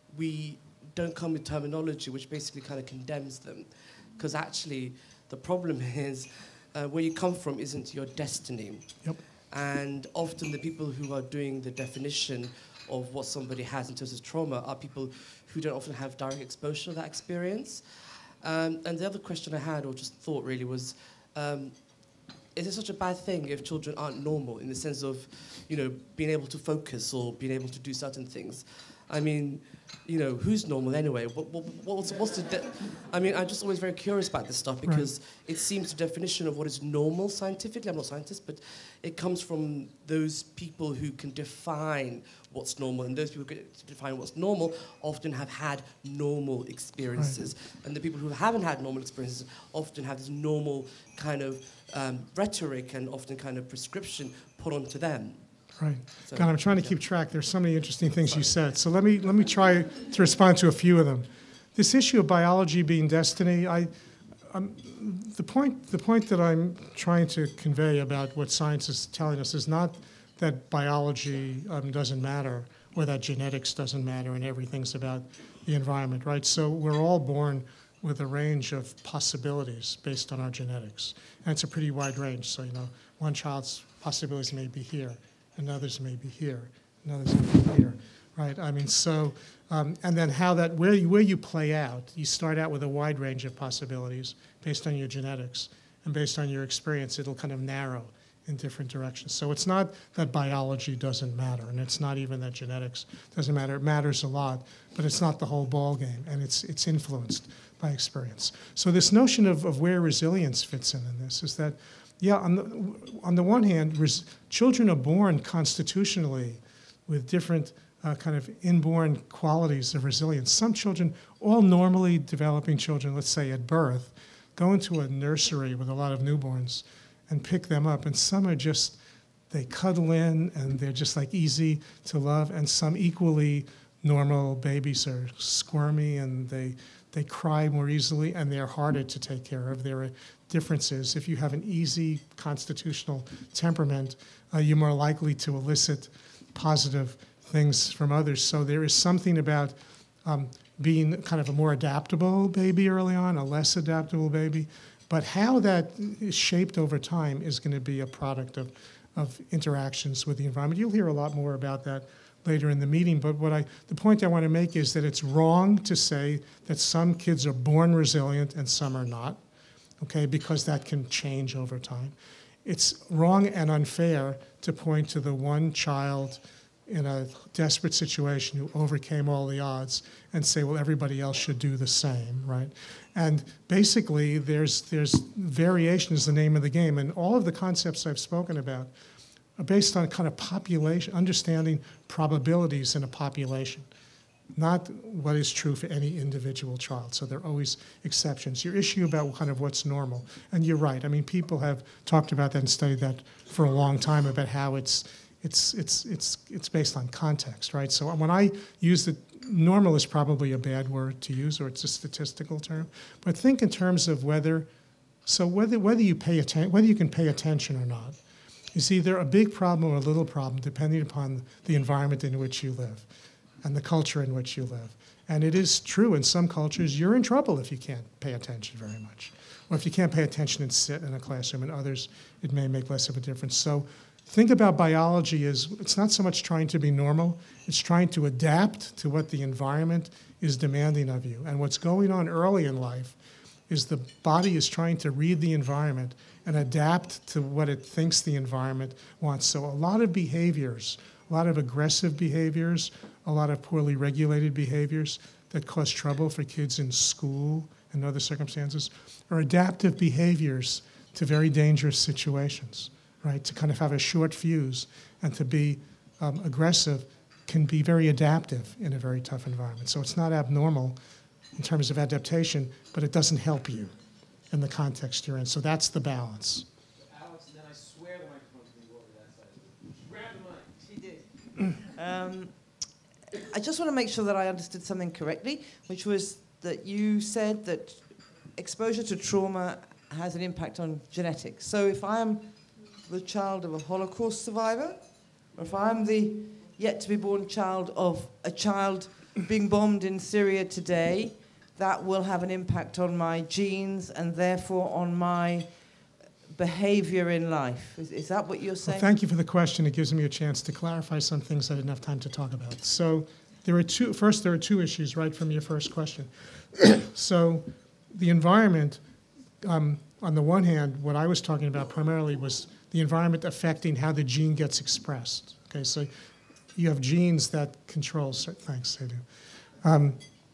we don't come with terminology which basically kind of condemns them, because actually the problem is uh, where you come from isn't your destiny. Yep. And often the people who are doing the definition of what somebody has in terms of trauma are people who don't often have direct exposure to that experience. Um, and the other question I had, or just thought really, was, um, is it such a bad thing if children aren't normal in the sense of, you know, being able to focus or being able to do certain things? I mean, you know, who's normal anyway? What, what, what's, what's the de- I mean, I'm just always very curious about this stuff because right. It seems the definition of what is normal scientifically, I'm not a scientist, but it comes from those people who can define what's normal, and those people who can define what's normal often have had normal experiences. Right. And the people who haven't had normal experiences often have this normal kind of um, rhetoric and often kind of prescription put onto them. Right. So, God, I'm trying to keep track. There's so many interesting things you said. So let me let me try to respond to a few of them. This issue of biology being destiny, I, um, the point the point that I'm trying to convey about what science is telling us is not that biology um, doesn't matter or that genetics doesn't matter and everything's about the environment, right? So we're all born with a range of possibilities based on our genetics, and it's a pretty wide range. So you know, one child's possibilities may be here, and others may be here, and others may be here, right? I mean, so, um, and then how that, where you, where you play out, you start out with a wide range of possibilities based on your genetics, and based on your experience, it'll kind of narrow in different directions. So it's not that biology doesn't matter, and it's not even that genetics doesn't matter. It matters a lot, but it's not the whole ball game, and it's, it's influenced by experience. So this notion of, of where resilience fits in in this is that, yeah, on the, on the one hand, res- children are born constitutionally with different uh, kind of inborn qualities of resilience. Some children, all normally developing children, let's say at birth, go into a nursery with a lot of newborns and pick them up, and some are just, they cuddle in and they're just like easy to love, and some equally normal babies are squirmy and they they cry more easily and they're harder to take care of. There are differences. If you have an easy constitutional temperament, uh, you're more likely to elicit positive things from others. So there is something about um, being kind of a more adaptable baby early on, a less adaptable baby. But how that is shaped over time is going to be a product of, of interactions with the environment. You'll hear a lot more about that later in the meeting, but what I, the point I want to make is that it's wrong to say that some kids are born resilient and some are not. okay, because that can change over time. It's wrong and unfair to point to the one child in a desperate situation who overcame all the odds and say, well, everybody else should do the same, right? And basically, there's, there's variation is the name of the game, and all of the concepts I've spoken about are based on kind of population, understanding probabilities in a population, not what is true for any individual child. So there are always exceptions. Your issue about kind of what's normal, and you're right. I mean, people have talked about that and studied that for a long time about how it's it's it's it's it's based on context, right? So when I use the normal is probably a bad word to use, or it's a statistical term, but think in terms of whether so whether whether you pay atten- whether you can pay attention or not is either a big problem or a little problem depending upon the environment in which you live and the culture in which you live. And it is true in some cultures you're in trouble if you can't pay attention very much. Or if you can't pay attention and sit in a classroom. In others, it may make less of a difference. So think about biology as it's not so much trying to be normal, it's trying to adapt to what the environment is demanding of you. And what's going on early in life is the body is trying to read the environment and adapt to what it thinks the environment wants. So a lot of behaviors, a lot of aggressive behaviors, a lot of poorly regulated behaviors that cause trouble for kids in school and other circumstances are adaptive behaviors to very dangerous situations, right? To kind of have a short fuse and to be um, aggressive can be very adaptive in a very tough environment. So it's not abnormal in terms of adaptation, but it doesn't help you in the context you're in. So that's the balance. Alex, and then I swear the microphone's going to go over that side. She grabbed the mic. She did. um, I just want to make sure that I understood something correctly, which was that you said that exposure to trauma has an impact on genetics. So if I am the child of a Holocaust survivor, or if I'm the yet-to-be-born child of a child being bombed in Syria today, that will have an impact on my genes and therefore on my behavior in life. Is, is that what you're saying? Well, thank you for the question. It gives me a chance to clarify some things I didn't have time to talk about. So there are two, first, there are two issues right from your first question. So the environment, um, on the one hand, what I was talking about primarily was the environment affecting how the gene gets expressed. Okay, so you have genes that control certain, thanks, I do. Um,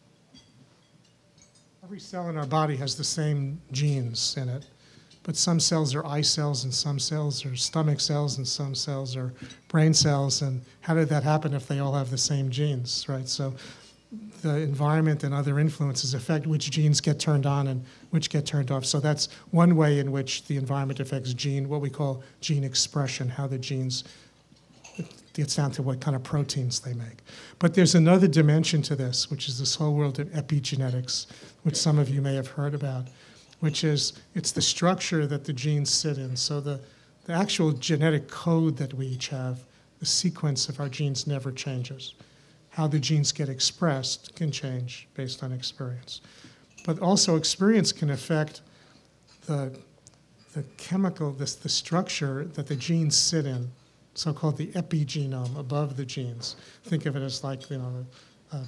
every cell in our body has the same genes in it. But some cells are eye cells, and some cells are stomach cells, and some cells are brain cells. And how did that happen if they all have the same genes, right? So the environment and other influences affect which genes get turned on and which get turned off. So that's one way in which the environment affects gene, what we call gene expression, how the genes, it gets down to what kind of proteins they make. But there's another dimension to this, which is this whole world of epigenetics, which some of you may have heard about, which is it's the structure that the genes sit in. So the, the actual genetic code that we each have, the sequence of our genes never changes. How the genes get expressed can change based on experience. But also experience can affect the, the chemical, this, the structure that the genes sit in, so-called the epigenome above the genes. Think of it as like, you know, a,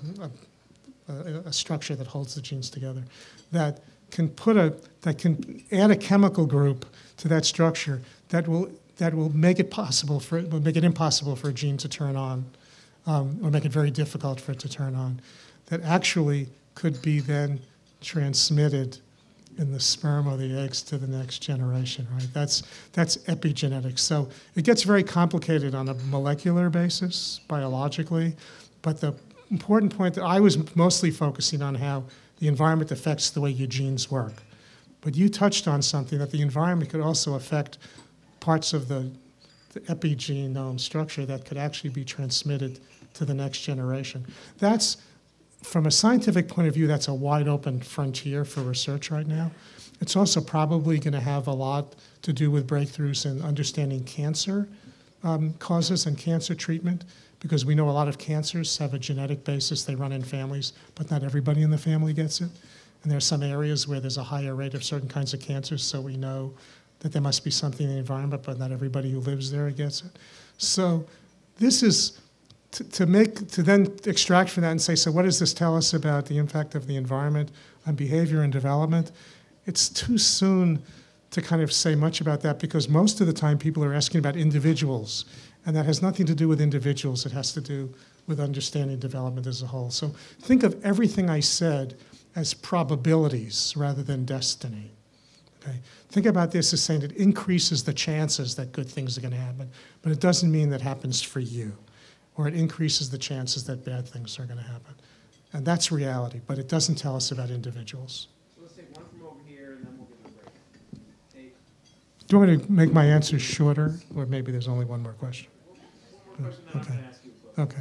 a, a, a structure that holds the genes together. That can put a that can add a chemical group to that structure that will that will make it possible for will make it impossible for a gene to turn on, um, or make it very difficult for it to turn on. That actually could be then transmitted in the sperm or the eggs to the next generation. Right? That's that's epigenetics. So it gets very complicated on a molecular basis, biologically, but the important point that I was mostly focusing on how the environment affects the way your genes work. But you touched on something that the environment could also affect parts of the, the epigenome structure that could actually be transmitted to the next generation. That's, from a scientific point of view, that's a wide open frontier for research right now. It's also probably going to have a lot to do with breakthroughs in understanding cancer um, causes and cancer treatment, because we know a lot of cancers have a genetic basis. They run in families, but not everybody in the family gets it. And there are some areas where there's a higher rate of certain kinds of cancers, so we know that there must be something in the environment, but not everybody who lives there gets it. So this is to, to make, to then extract from that and say, so what does this tell us about the impact of the environment on behavior and development? it's too soon to kind of say much about that because most of the time people are asking about individuals, and that has nothing to do with individuals. It has to do with understanding development as a whole. So think of everything I said as probabilities rather than destiny. Okay? Think about this as saying it increases the chances that good things are going to happen, but it doesn't mean that happens for you, or it increases the chances that bad things are going to happen. And that's reality, but it doesn't tell us about individuals. So let's take one from over here, and then we'll give it a break. Hey. Do you want me to make my answers shorter, or maybe there's only one more question? One more question, then Okay. I'm going to ask you a question. Okay.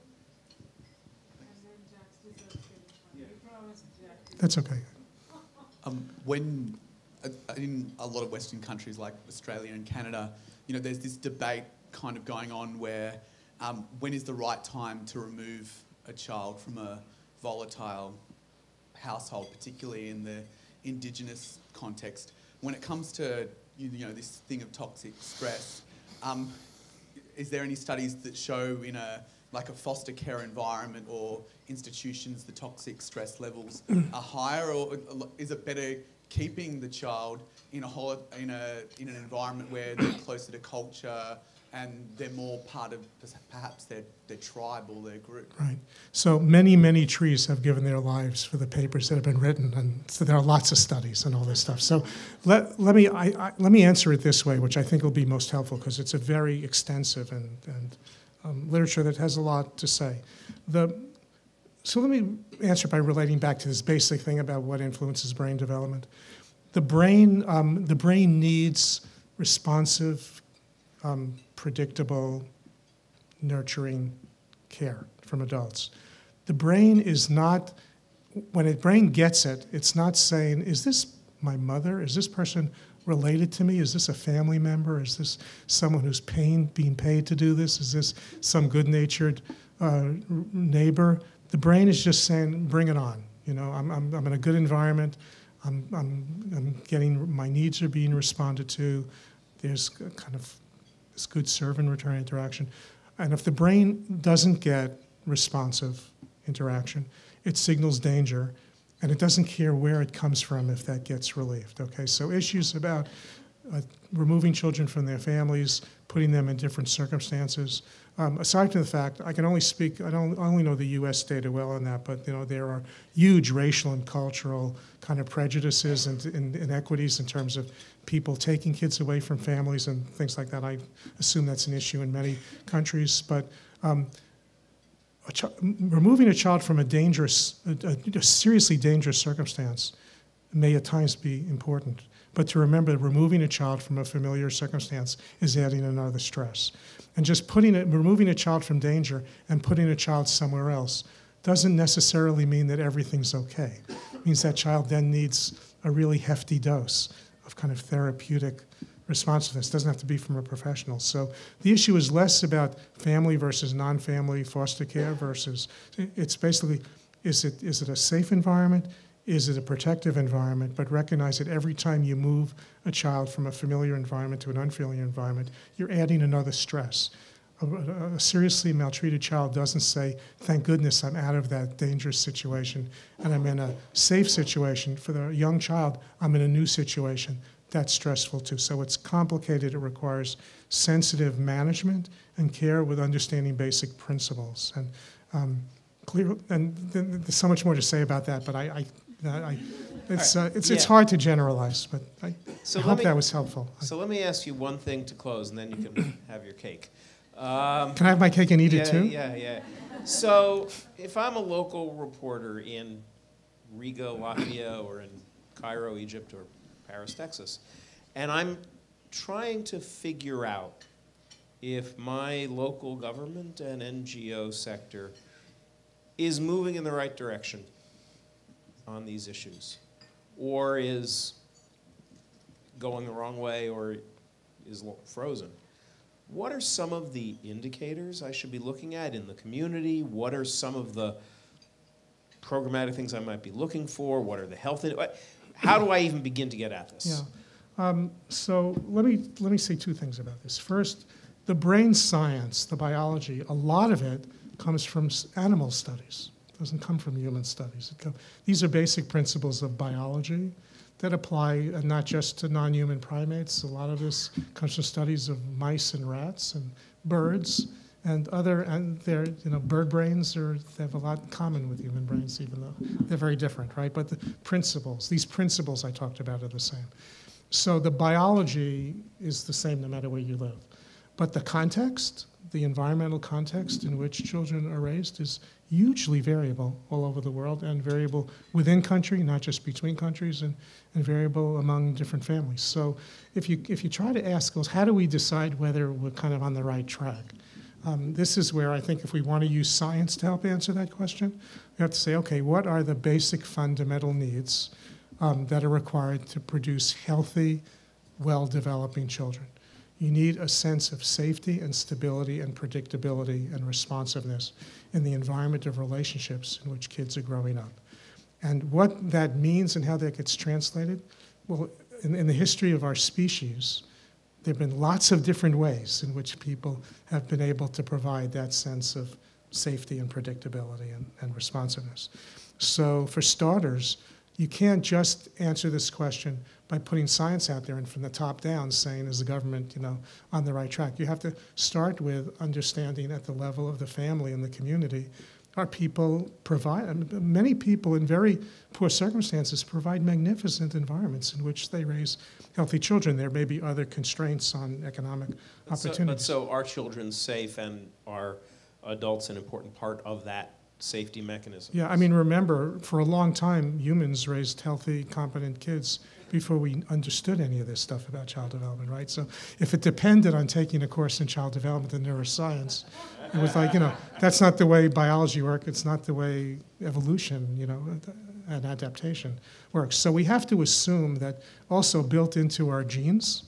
That's okay. Um, when uh, in a lot of Western countries like Australia and Canada, you know, there's this debate kind of going on where um, when is the right time to remove a child from a volatile household, particularly in the Indigenous context. When it comes to you, you know this thing of toxic stress, um, is there any studies that show in a like a foster care environment or institutions, the toxic stress levels are higher, or is it better keeping the child in a whole, in a in an environment where they're closer to culture and they're more part of perhaps their, their tribe or their group? Right. So many, many trees have given their lives for the papers that have been written, and so there are lots of studies and all this stuff. So let, let me I, I, let me answer it this way, which I think will be most helpful because it's a very extensive and, and um, literature that has a lot to say. The, so let me answer by relating back to this basic thing about what influences brain development. The brain, um, the brain needs responsive, um, predictable, nurturing care from adults. The brain is not, when a brain gets it, it's not saying, is this my mother? Is this person related to me? Is this a family member? Is this someone who's paying, being paid to do this? Is this some good-natured uh, neighbor? The brain is just saying, bring it on. You know, I'm, I'm, I'm in a good environment. I'm, I'm, I'm getting, my needs are being responded to. There's kind of this good serve-and-return interaction. And if the brain doesn't get responsive interaction, it signals danger, and it doesn't care where it comes from if that gets relieved, okay? So issues about uh, removing children from their families, putting them in different circumstances. Um, aside from the fact, I can only speak, I don't I only know the U S data well on that, but you know there are huge racial and cultural kind of prejudices and, and inequities in terms of people taking kids away from families and things like that. I assume that's an issue in many countries, but um, a ch- removing a child from a dangerous, a, a seriously dangerous circumstance may at times be important. But to remember, removing a child from a familiar circumstance is adding another stress. And just putting it, removing a child from danger and putting a child somewhere else doesn't necessarily mean that everything's okay. It means that child then needs a really hefty dose of kind of therapeutic responsiveness. It doesn't have to be from a professional. So the issue is less about family versus non-family foster care versus, it's basically, is it is it a safe environment? Is it a protective environment? But recognize that every time you move a child from a familiar environment to an unfamiliar environment, you're adding another stress. A, a, a seriously maltreated child doesn't say, thank goodness I'm out of that dangerous situation and I'm in a safe situation. For the young child, I'm in a new situation. That's stressful too. So it's complicated. It requires sensitive management and care with understanding basic principles. And um, clear. And th- there's so much more to say about that, but I, I I, it's, uh, it's, Yeah. it's hard to generalize, but I So let hope me- that was helpful. So let me ask you one thing to close, and then you can have your cake. Um, Can I have my cake and eat yeah, it too? Yeah, yeah. So if I'm a local reporter in Riga, Latvia, or in Cairo, Egypt, or Paris, Texas, and I'm trying to figure out if my local government and N G O sector is moving in the right direction on these issues, or is going the wrong way, or is lo- frozen. What are some of the indicators I should be looking at in the community? What are some of the programmatic things I might be looking for? What are the health? In- How do I even begin to get at this? Yeah. Um, so let me let me say two things about this. First, the brain science, the biology, a lot of it comes from s- animal studies. It doesn't come from human studies. It come, these are basic principles of biology that apply uh, not just to non-human primates. A lot of this comes from studies of mice and rats and birds and other, and their, you know, bird brains are, they have a lot in common with human brains, even though they're very different, right? But the principles, these principles I talked about are the same. So the biology is the same no matter where you live. But the context, the environmental context in which children are raised is hugely variable all over the world, and variable within country, not just between countries, and, and variable among different families. So if you, if you try to ask us, how do we decide whether we're kind of on the right track? Um, this is where I think if we want to use science to help answer that question, we have to say, okay, what are the basic fundamental needs um, that are required to produce healthy, well-developing children? You need a sense of safety and stability and predictability and responsiveness in the environment of relationships in which kids are growing up. And what that means and how that gets translated, well, in, in the history of our species, there have been lots of different ways in which people have been able to provide that sense of safety and predictability and, and responsiveness. So for starters, you can't just answer this question by putting science out there and from the top down saying, is the government, you know, on the right track? You have to start with understanding at the level of the family and the community. Are people provide, I mean, many people in very poor circumstances provide magnificent environments in which they raise healthy children. There may be other constraints on economic opportunities. So, but so are children safe, and are adults an important part of that safety mechanism? Yeah, I mean, remember, for a long time, humans raised healthy, competent kids before we understood any of this stuff about child development, right? So if it depended on taking a course in child development and neuroscience, it was like, you know, that's not the way biology works. It's not the way evolution, you know, and adaptation works. So we have to assume that also built into our genes,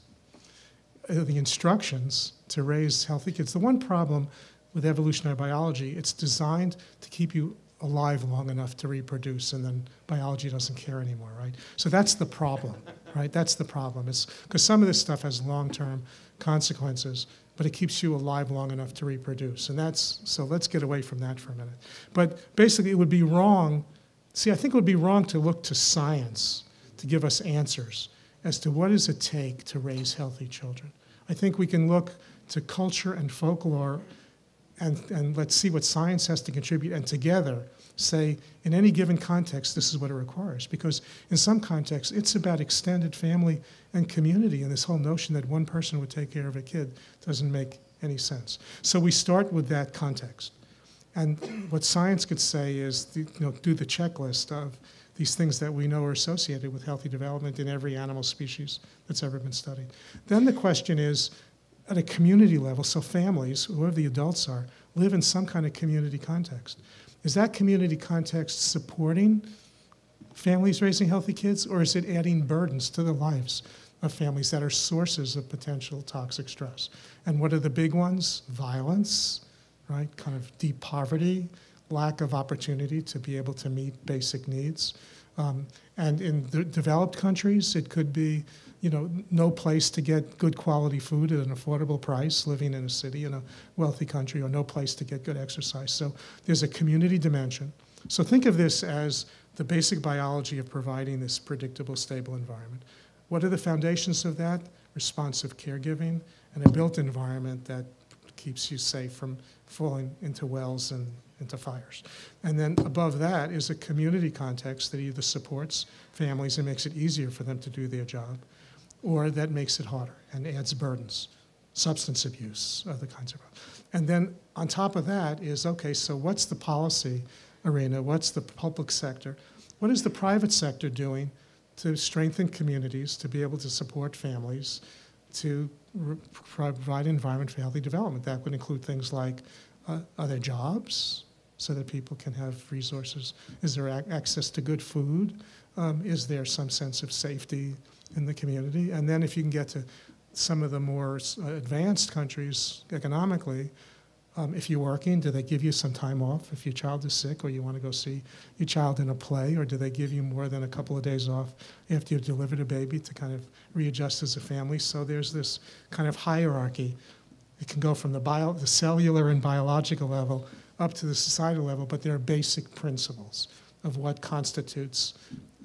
uh, the instructions to raise healthy kids. The one problem with evolutionary biology, it's designed to keep you alive long enough to reproduce, and then biology doesn't care anymore, right? So that's the problem, right? That's the problem. It's because some of this stuff has long-term consequences, but it keeps you alive long enough to reproduce. And that's, so let's get away from that for a minute. But basically, it would be wrong, see, I think it would be wrong to look to science to give us answers as to what does it take to raise healthy children. I think we can look to culture and folklore And, and let's see what science has to contribute, and together say, in any given context, this is what it requires. Because in some contexts, it's about extended family and community, and this whole notion that one person would take care of a kid doesn't make any sense. So we start with that context. And what science could say is, the, you know, do the checklist of these things that we know are associated with healthy development in every animal species that's ever been studied. Then the question is, at a community level, so families, whoever the adults are, live in some kind of community context. Is that community context supporting families raising healthy kids, or is it adding burdens to the lives of families that are sources of potential toxic stress? And what are the big ones? Violence, right? Kind of deep poverty, lack of opportunity to be able to meet basic needs. Um, and in the developed countries, it could be, you know, no place to get good quality food at an affordable price, living in a city in a wealthy country, or no place to get good exercise. So there's a community dimension. So think of this as the basic biology of providing this predictable, stable environment. What are the foundations of that? Responsive caregiving and a built environment that keeps you safe from falling into wells and into fires. And then above that is a community context that either supports families and makes it easier for them to do their job, or that makes it harder and adds burdens, substance abuse, other kinds of. And then on top of that is, okay, so what's the policy arena? What's the public sector? What is the private sector doing to strengthen communities, to be able to support families, to re- provide an environment for healthy development? That would include things like, uh, are there jobs so that people can have resources? Is there ac- access to good food? Um, is there some sense of safety in the community? And then if you can get to some of the more uh, advanced countries economically, um, if you're working, do they give you some time off if your child is sick or you want to go see your child in a play, or do they give you more than a couple of days off after you've delivered a baby to kind of readjust as a family? So there's this kind of hierarchy. It can go from the, bio, the cellular and biological level up to the societal level, but there are basic principles of what constitutes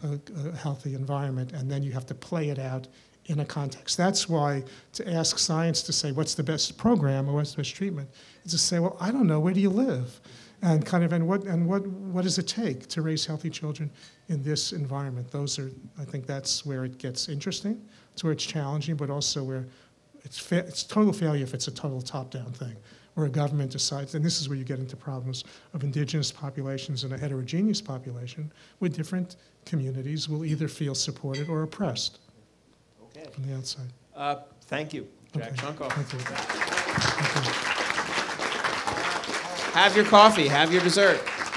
a, a healthy environment, and then you have to play it out in a context. That's why to ask science to say what's the best program or what's the best treatment is to say, well, I don't know, where do you live? And kind of, and what, and what, what does it take to raise healthy children in this environment? Those are, I think that's where it gets interesting. It's where it's challenging, but also where it's, fa it's total failure if it's a total top-down thing, where a government decides, and this is where you get into problems of indigenous populations and a heterogeneous population, where different communities will either feel supported or oppressed Okay. from the outside. Uh, thank you, Jack Okay. Shonkoff. Thank you. Thank you. Have your coffee, have your dessert.